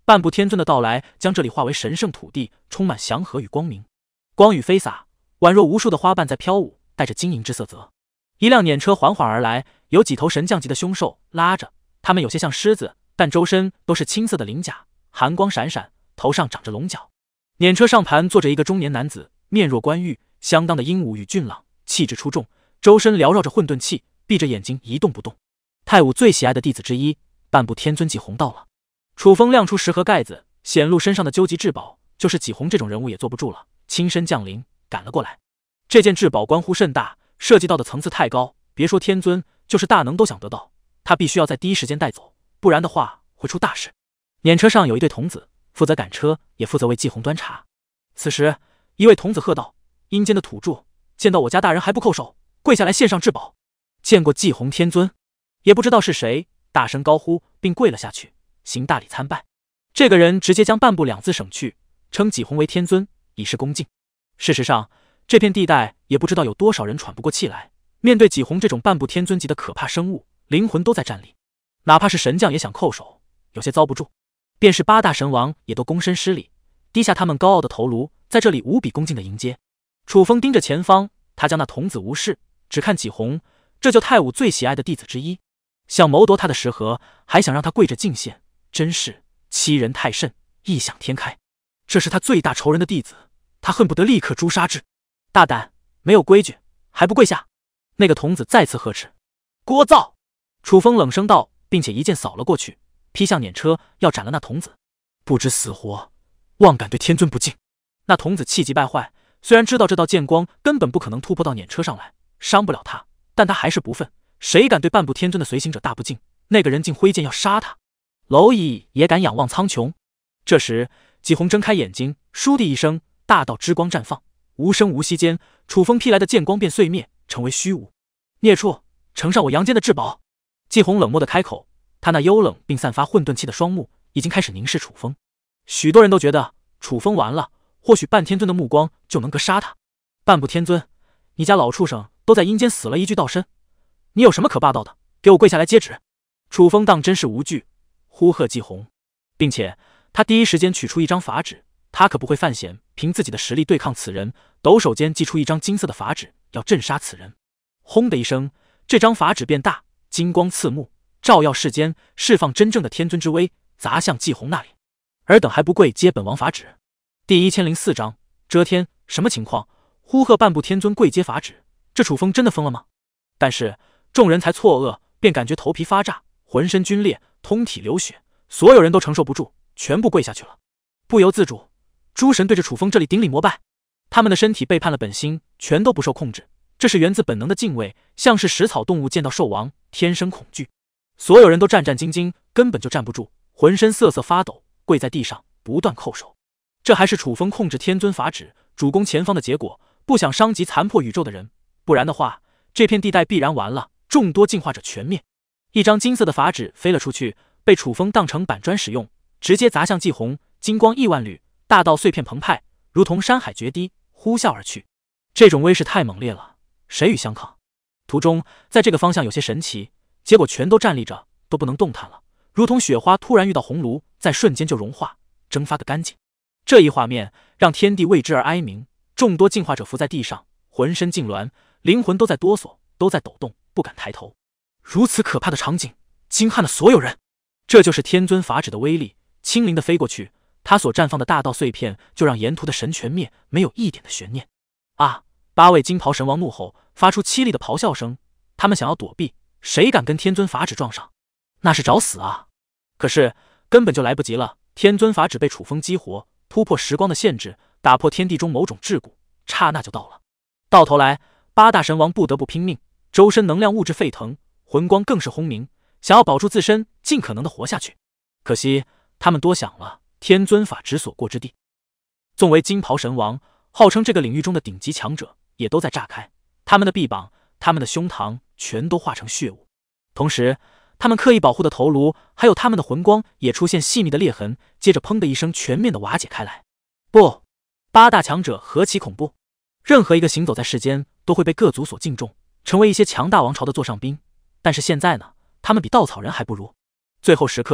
半部天尊的到来将这里化为神圣土地，充满祥和与光明。光雨飞洒，宛若无数的花瓣在飘舞，带着晶莹之色泽。一辆辇车缓缓而来，有几头神将级的凶兽拉着，它们有些像狮子，但周身都是青色的鳞甲，寒光闪闪，头上长着龙角。辇车上盘坐着一个中年男子，面若冠玉，相当的英武与俊朗，气质出众，周身缭绕着混沌气，闭着眼睛一动不动。太武最喜爱的弟子之一，半部天尊纪洪到了。楚风亮出食盒盖子，显露身上的究极至宝，就是纪洪这种人物也坐不住了，亲身降临赶了过来。这件至宝关乎甚大，涉及到的层次太高，别说天尊，就是大能都想得到，他必须要在第一时间带走，不然的话会出大事。辇车上有一对童子，负责赶车，也负责为纪洪端茶。此时一位童子喝道：阴间的土著，见到我家大人还不叩首，跪下来献上至宝。见过纪洪天尊，也不知道是谁，大声高呼，并跪了下去，行大礼参拜。这个人直接将半部两字省去，称纪洪为天尊，以示恭敬。事实上，这片地带也不知道有多少人喘不过气来，面对纪洪这种半部天尊级的可怕生物，灵魂都在战栗，哪怕是神将也想叩首，有些遭不住。便是八大神王也都躬身施礼，低下他们高傲的头颅，在这里无比恭敬的迎接。楚风盯着前方，他将那童子无视，只看纪洪，这就太武最喜爱的弟子之一，想谋夺他的食盒，还想让他跪着敬献，真是欺人太甚，异想天开。这是他最大仇人的弟子，他恨不得立刻诛杀之。大胆，没有规矩，还不跪下！那个童子再次呵斥。聒噪！楚风冷声道，并且一剑扫了过去，劈向辇车，要斩了那童子。不知死活，妄敢对天尊不敬！那童子气急败坏，虽然知道这道剑光根本不可能突破到辇车上来，伤不了他，但他还是不忿。谁敢对半部天尊的随行者大不敬？那个人竟挥剑要杀他，蝼蚁也敢仰望苍穹！这时纪洪睁开眼睛，倏地一声，大道之光绽放，无声无息间，楚风劈来的剑光便碎灭，成为虚无。孽畜，呈上我阳间的至宝！纪洪冷漠地开口，他那幽冷并散发混沌气的双目已经开始凝视楚风。许多人都觉得楚风完了，或许半天尊的目光就能格杀他。半部天尊，你家老畜生都在阴间死了一具道身，你有什么可霸道的？给我跪下来接旨！楚风当真是无惧，呼喝纪洪，并且他第一时间取出一张法旨，他可不会犯险，凭自己的实力对抗此人。抖手间祭出一张金色的法旨，要镇杀此人。轰的一声，这张法旨变大，金光刺目，照耀世间，释放真正的天尊之威，砸向纪洪那里。尔等还不跪接本王法旨！第1004章遮天，什么情况？呼喝半部天尊跪接法旨，这楚风真的疯了吗？但是众人才错愕，便感觉头皮发炸，浑身皲裂，通体流血，所有人都承受不住，全部跪下去了。不由自主，诸神对着楚风这里顶礼膜拜，他们的身体背叛了本心，全都不受控制，这是源自本能的敬畏，像是食草动物见到兽王，天生恐惧。所有人都战战兢兢，根本就站不住，浑身瑟瑟发抖，跪在地上不断叩首。这还是楚风控制天尊法旨，主攻前方的结果，不想伤及残破宇宙的人，不然的话，这片地带必然完了，众多进化者全灭。一张金色的法旨飞了出去，被楚风当成板砖使用，直接砸向纪洪，金光亿万缕，大道碎片澎湃，如同山海决堤，呼啸而去。这种威势太猛烈了，谁与相抗？途中在这个方向有些神奇，结果全都站立着，都不能动弹了，如同雪花突然遇到红炉，在瞬间就融化蒸发个干净。这一画面让天地为之而哀鸣，众多进化者伏在地上，浑身痉挛，灵魂都在哆嗦，都在抖动，不敢抬头。如此可怕的场景惊撼了所有人。这就是天尊法旨的威力，轻灵的飞过去，他所绽放的大道碎片就让沿途的神全灭，没有一点的悬念。啊！8位金袍神王怒吼，发出凄厉的咆哮声，他们想要躲避，谁敢跟天尊法旨撞上，那是找死啊！可是根本就来不及了，天尊法旨被楚风激活，突破时光的限制，打破天地中某种桎梏，刹那就到了。到头来，8大神王不得不拼命，周身能量物质沸腾，魂光更是轰鸣，想要保住自身，尽可能的活下去。可惜他们多想了，天尊法旨所过之地。纵为金袍神王，号称这个领域中的顶级强者，也都在炸开，他们的臂膀，他们的胸膛全都化成血雾。同时他们刻意保护的头颅，还有他们的魂光也出现细密的裂痕，接着砰的一声全面的瓦解开来。不，8大强者何其恐怖！任何一个行走在世间都会被各族所敬重，成为一些强大王朝的座上宾。但是现在呢，他们比稻草人还不如。最后时刻，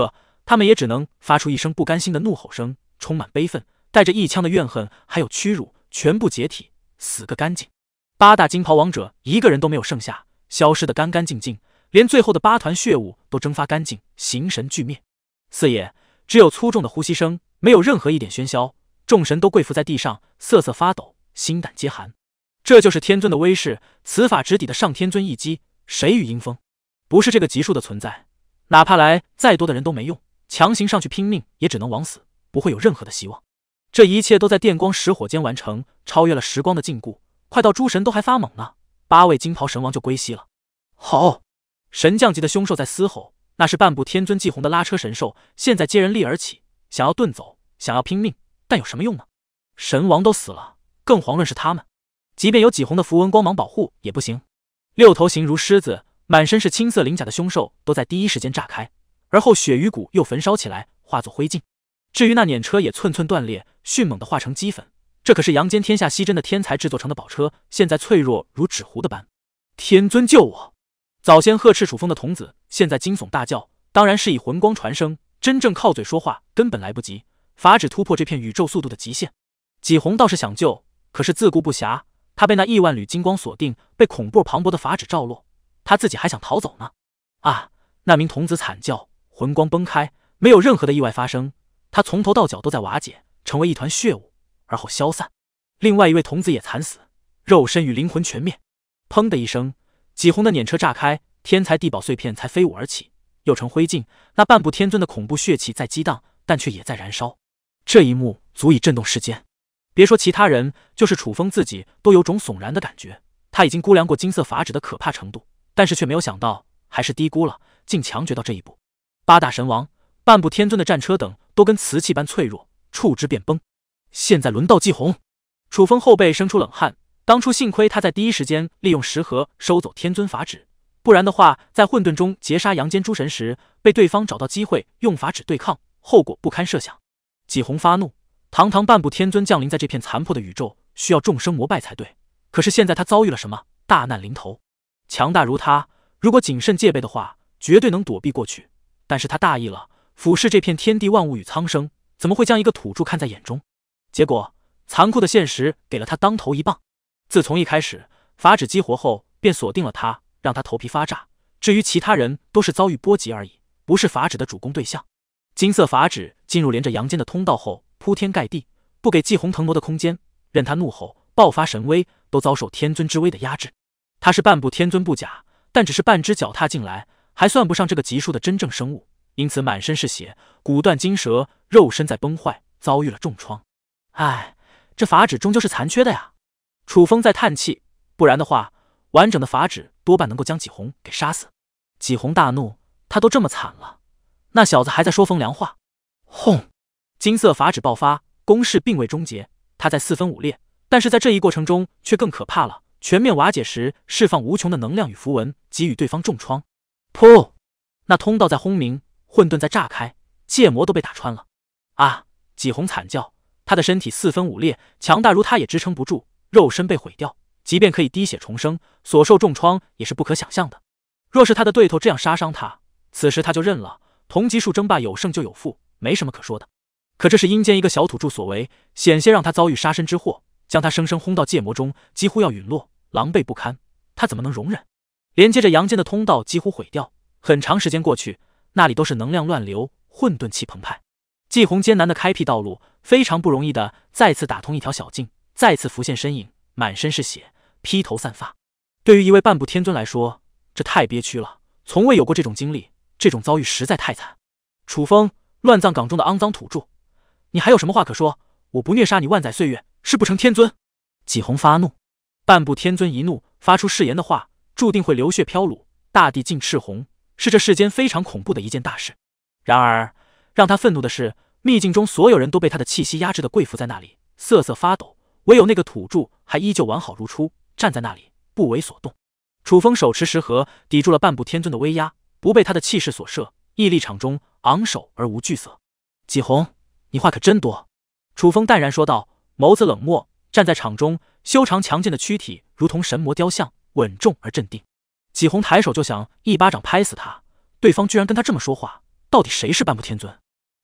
他们也只能发出一声不甘心的怒吼声，充满悲愤，带着一腔的怨恨，还有屈辱，全部解体，死个干净。8大金袍王者一个人都没有剩下，消失得干干净净，连最后的8团血雾都蒸发干净，形神俱灭。四野只有粗重的呼吸声，没有任何一点喧嚣，众神都跪伏在地上，瑟瑟发抖，心胆皆寒。这就是天尊的威势，此法直抵的上天尊一击，谁与阴风？不是这个级数的存在，哪怕来再多的人都没用，强行上去拼命也只能枉死，不会有任何的希望。这一切都在电光石火间完成，超越了时光的禁锢，快到诸神都还发懵呢，8位金袍神王就归西了。吼！神将级的凶兽在嘶吼，那是半部天尊祭红的拉车神兽，现在接人力而起，想要遁走，想要拼命，但有什么用呢？神王都死了，更遑论是他们。即便有几红的符文光芒保护也不行。6头形如狮子，满身是青色鳞甲的凶兽都在第一时间炸开，而后血鱼骨又焚烧起来，化作灰烬。至于那辇车也寸寸断裂，迅猛地化成齑粉。这可是阳间天下稀珍的天才制作成的宝车，现在脆弱如纸糊的般。天尊救我！早先呵斥楚风的童子现在惊悚大叫，当然是以魂光传声，真正靠嘴说话根本来不及，法旨突破这片宇宙速度的极限。几红倒是想救，可是自顾不暇，他被那亿万缕金光锁定，被恐怖磅礴的法旨照落，他自己还想逃走呢。啊！那名童子惨叫，魂光崩开，没有任何的意外发生，他从头到脚都在瓦解，成为一团血雾，而后消散。另外一位童子也惨死，肉身与灵魂全灭。砰的一声，几红的辇车炸开，天才地宝碎片才飞舞而起，又成灰烬。那半部天尊的恐怖血气在激荡，但却也在燃烧。这一幕足以震动世间。别说其他人，就是楚风自己都有种悚然的感觉。他已经估量过金色法旨的可怕程度，但是却没有想到，还是低估了，竟强决到这一步。8大神王、半部天尊的战车等都跟瓷器般脆弱，触之便崩。现在轮到季红，楚风后背生出冷汗。当初幸亏他在第一时间利用石盒收走天尊法旨，不然的话，在混沌中截杀阳间诸神时，被对方找到机会用法旨对抗，后果不堪设想。季红发怒，堂堂半部天尊降临在这片残破的宇宙，需要众生膜拜才对。可是现在他遭遇了什么？大难临头。强大如他，如果谨慎戒备的话，绝对能躲避过去。但是他大意了，俯视这片天地万物与苍生，怎么会将一个土著看在眼中？结果，残酷的现实给了他当头一棒。自从一开始，法旨激活后，便锁定了他，让他头皮发炸。至于其他人，都是遭遇波及而已，不是法旨的主攻对象。金色法旨进入连着阳间的通道后，铺天盖地，不给季红腾挪的空间，任他怒吼，爆发神威，都遭受天尊之威的压制。他是半部天尊不假，但只是半只脚踏进来，还算不上这个级数的真正生物，因此满身是血，骨断筋折，肉身在崩坏，遭遇了重创。唉，这法旨终究是残缺的呀。楚风在叹气，不然的话，完整的法旨多半能够将纪红给杀死。纪红大怒，他都这么惨了，那小子还在说风凉话。轰！金色法旨爆发，攻势并未终结，他在4分5裂，但是在这一过程中却更可怕了。全面瓦解时，释放无穷的能量与符文，给予对方重创。噗！那通道在轰鸣，混沌在炸开，戒魔都被打穿了。啊！纪红惨叫，他的身体4分5裂，强大如他也支撑不住。肉身被毁掉，即便可以滴血重生，所受重创也是不可想象的。若是他的对头这样杀伤他，此时他就认了，同级数争霸有胜就有负，没什么可说的。可这是阴间一个小土著所为，险些让他遭遇杀身之祸，将他生生轰到戒魔中，几乎要陨落，狼狈不堪，他怎么能容忍？连接着阳间的通道几乎毁掉，很长时间过去，那里都是能量乱流，混沌气澎湃。季红艰难的开辟道路，非常不容易的再次打通一条小径，再次浮现身影，满身是血，披头散发。对于一位半部天尊来说，这太憋屈了，从未有过这种经历，这种遭遇实在太惨。楚风，乱葬岗中的肮脏土著，你还有什么话可说？我不虐杀你万载岁月，是不成天尊。纪红发怒，半部天尊一怒，发出誓言的话，注定会流血飘橹，大地尽赤红，是这世间非常恐怖的一件大事。然而，让他愤怒的是，秘境中所有人都被他的气息压制的跪伏在那里，瑟瑟发抖。唯有那个土著还依旧完好如初，站在那里不为所动。楚风手持石盒，抵住了半部天尊的威压，不被他的气势所慑，屹立场中，昂首而无惧色。纪红，你话可真多。楚风淡然说道，眸子冷漠，站在场中，修长强健的躯体如同神魔雕像，稳重而镇定。纪红抬手就想一巴掌拍死他，对方居然跟他这么说话，到底谁是半部天尊？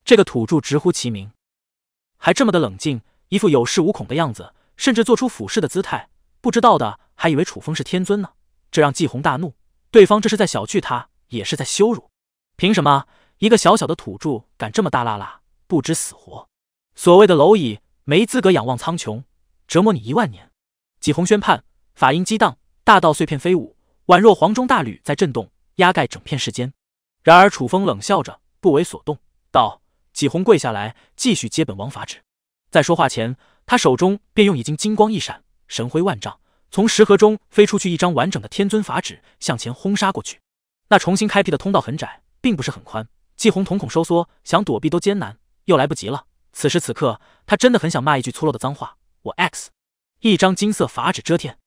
这个土著直呼其名，还这么的冷静，一副有恃无恐的样子，甚至做出俯视的姿态。不知道的还以为楚风是天尊呢，这让季红大怒。对方这是在小觑他，也是在羞辱。凭什么一个小小的土著敢这么大啦啦，不知死活？所谓的蝼蚁没资格仰望苍穹，折磨你10000年。季红宣判，法音激荡，大道碎片飞舞，宛若黄钟大吕在震动，压盖整片世间。然而楚风冷笑着，不为所动，道：“季红跪下来，继续接本王法旨。”在说话前，他手中便用已经金光一闪，神辉万丈，从石盒中飞出去一张完整的天尊法旨，向前轰杀过去。那重新开辟的通道很窄，并不是很宽，季红瞳孔收缩，想躲避都艰难，又来不及了。此时此刻，他真的很想骂一句粗陋的脏话：“我 X！” 一张金色法旨遮天，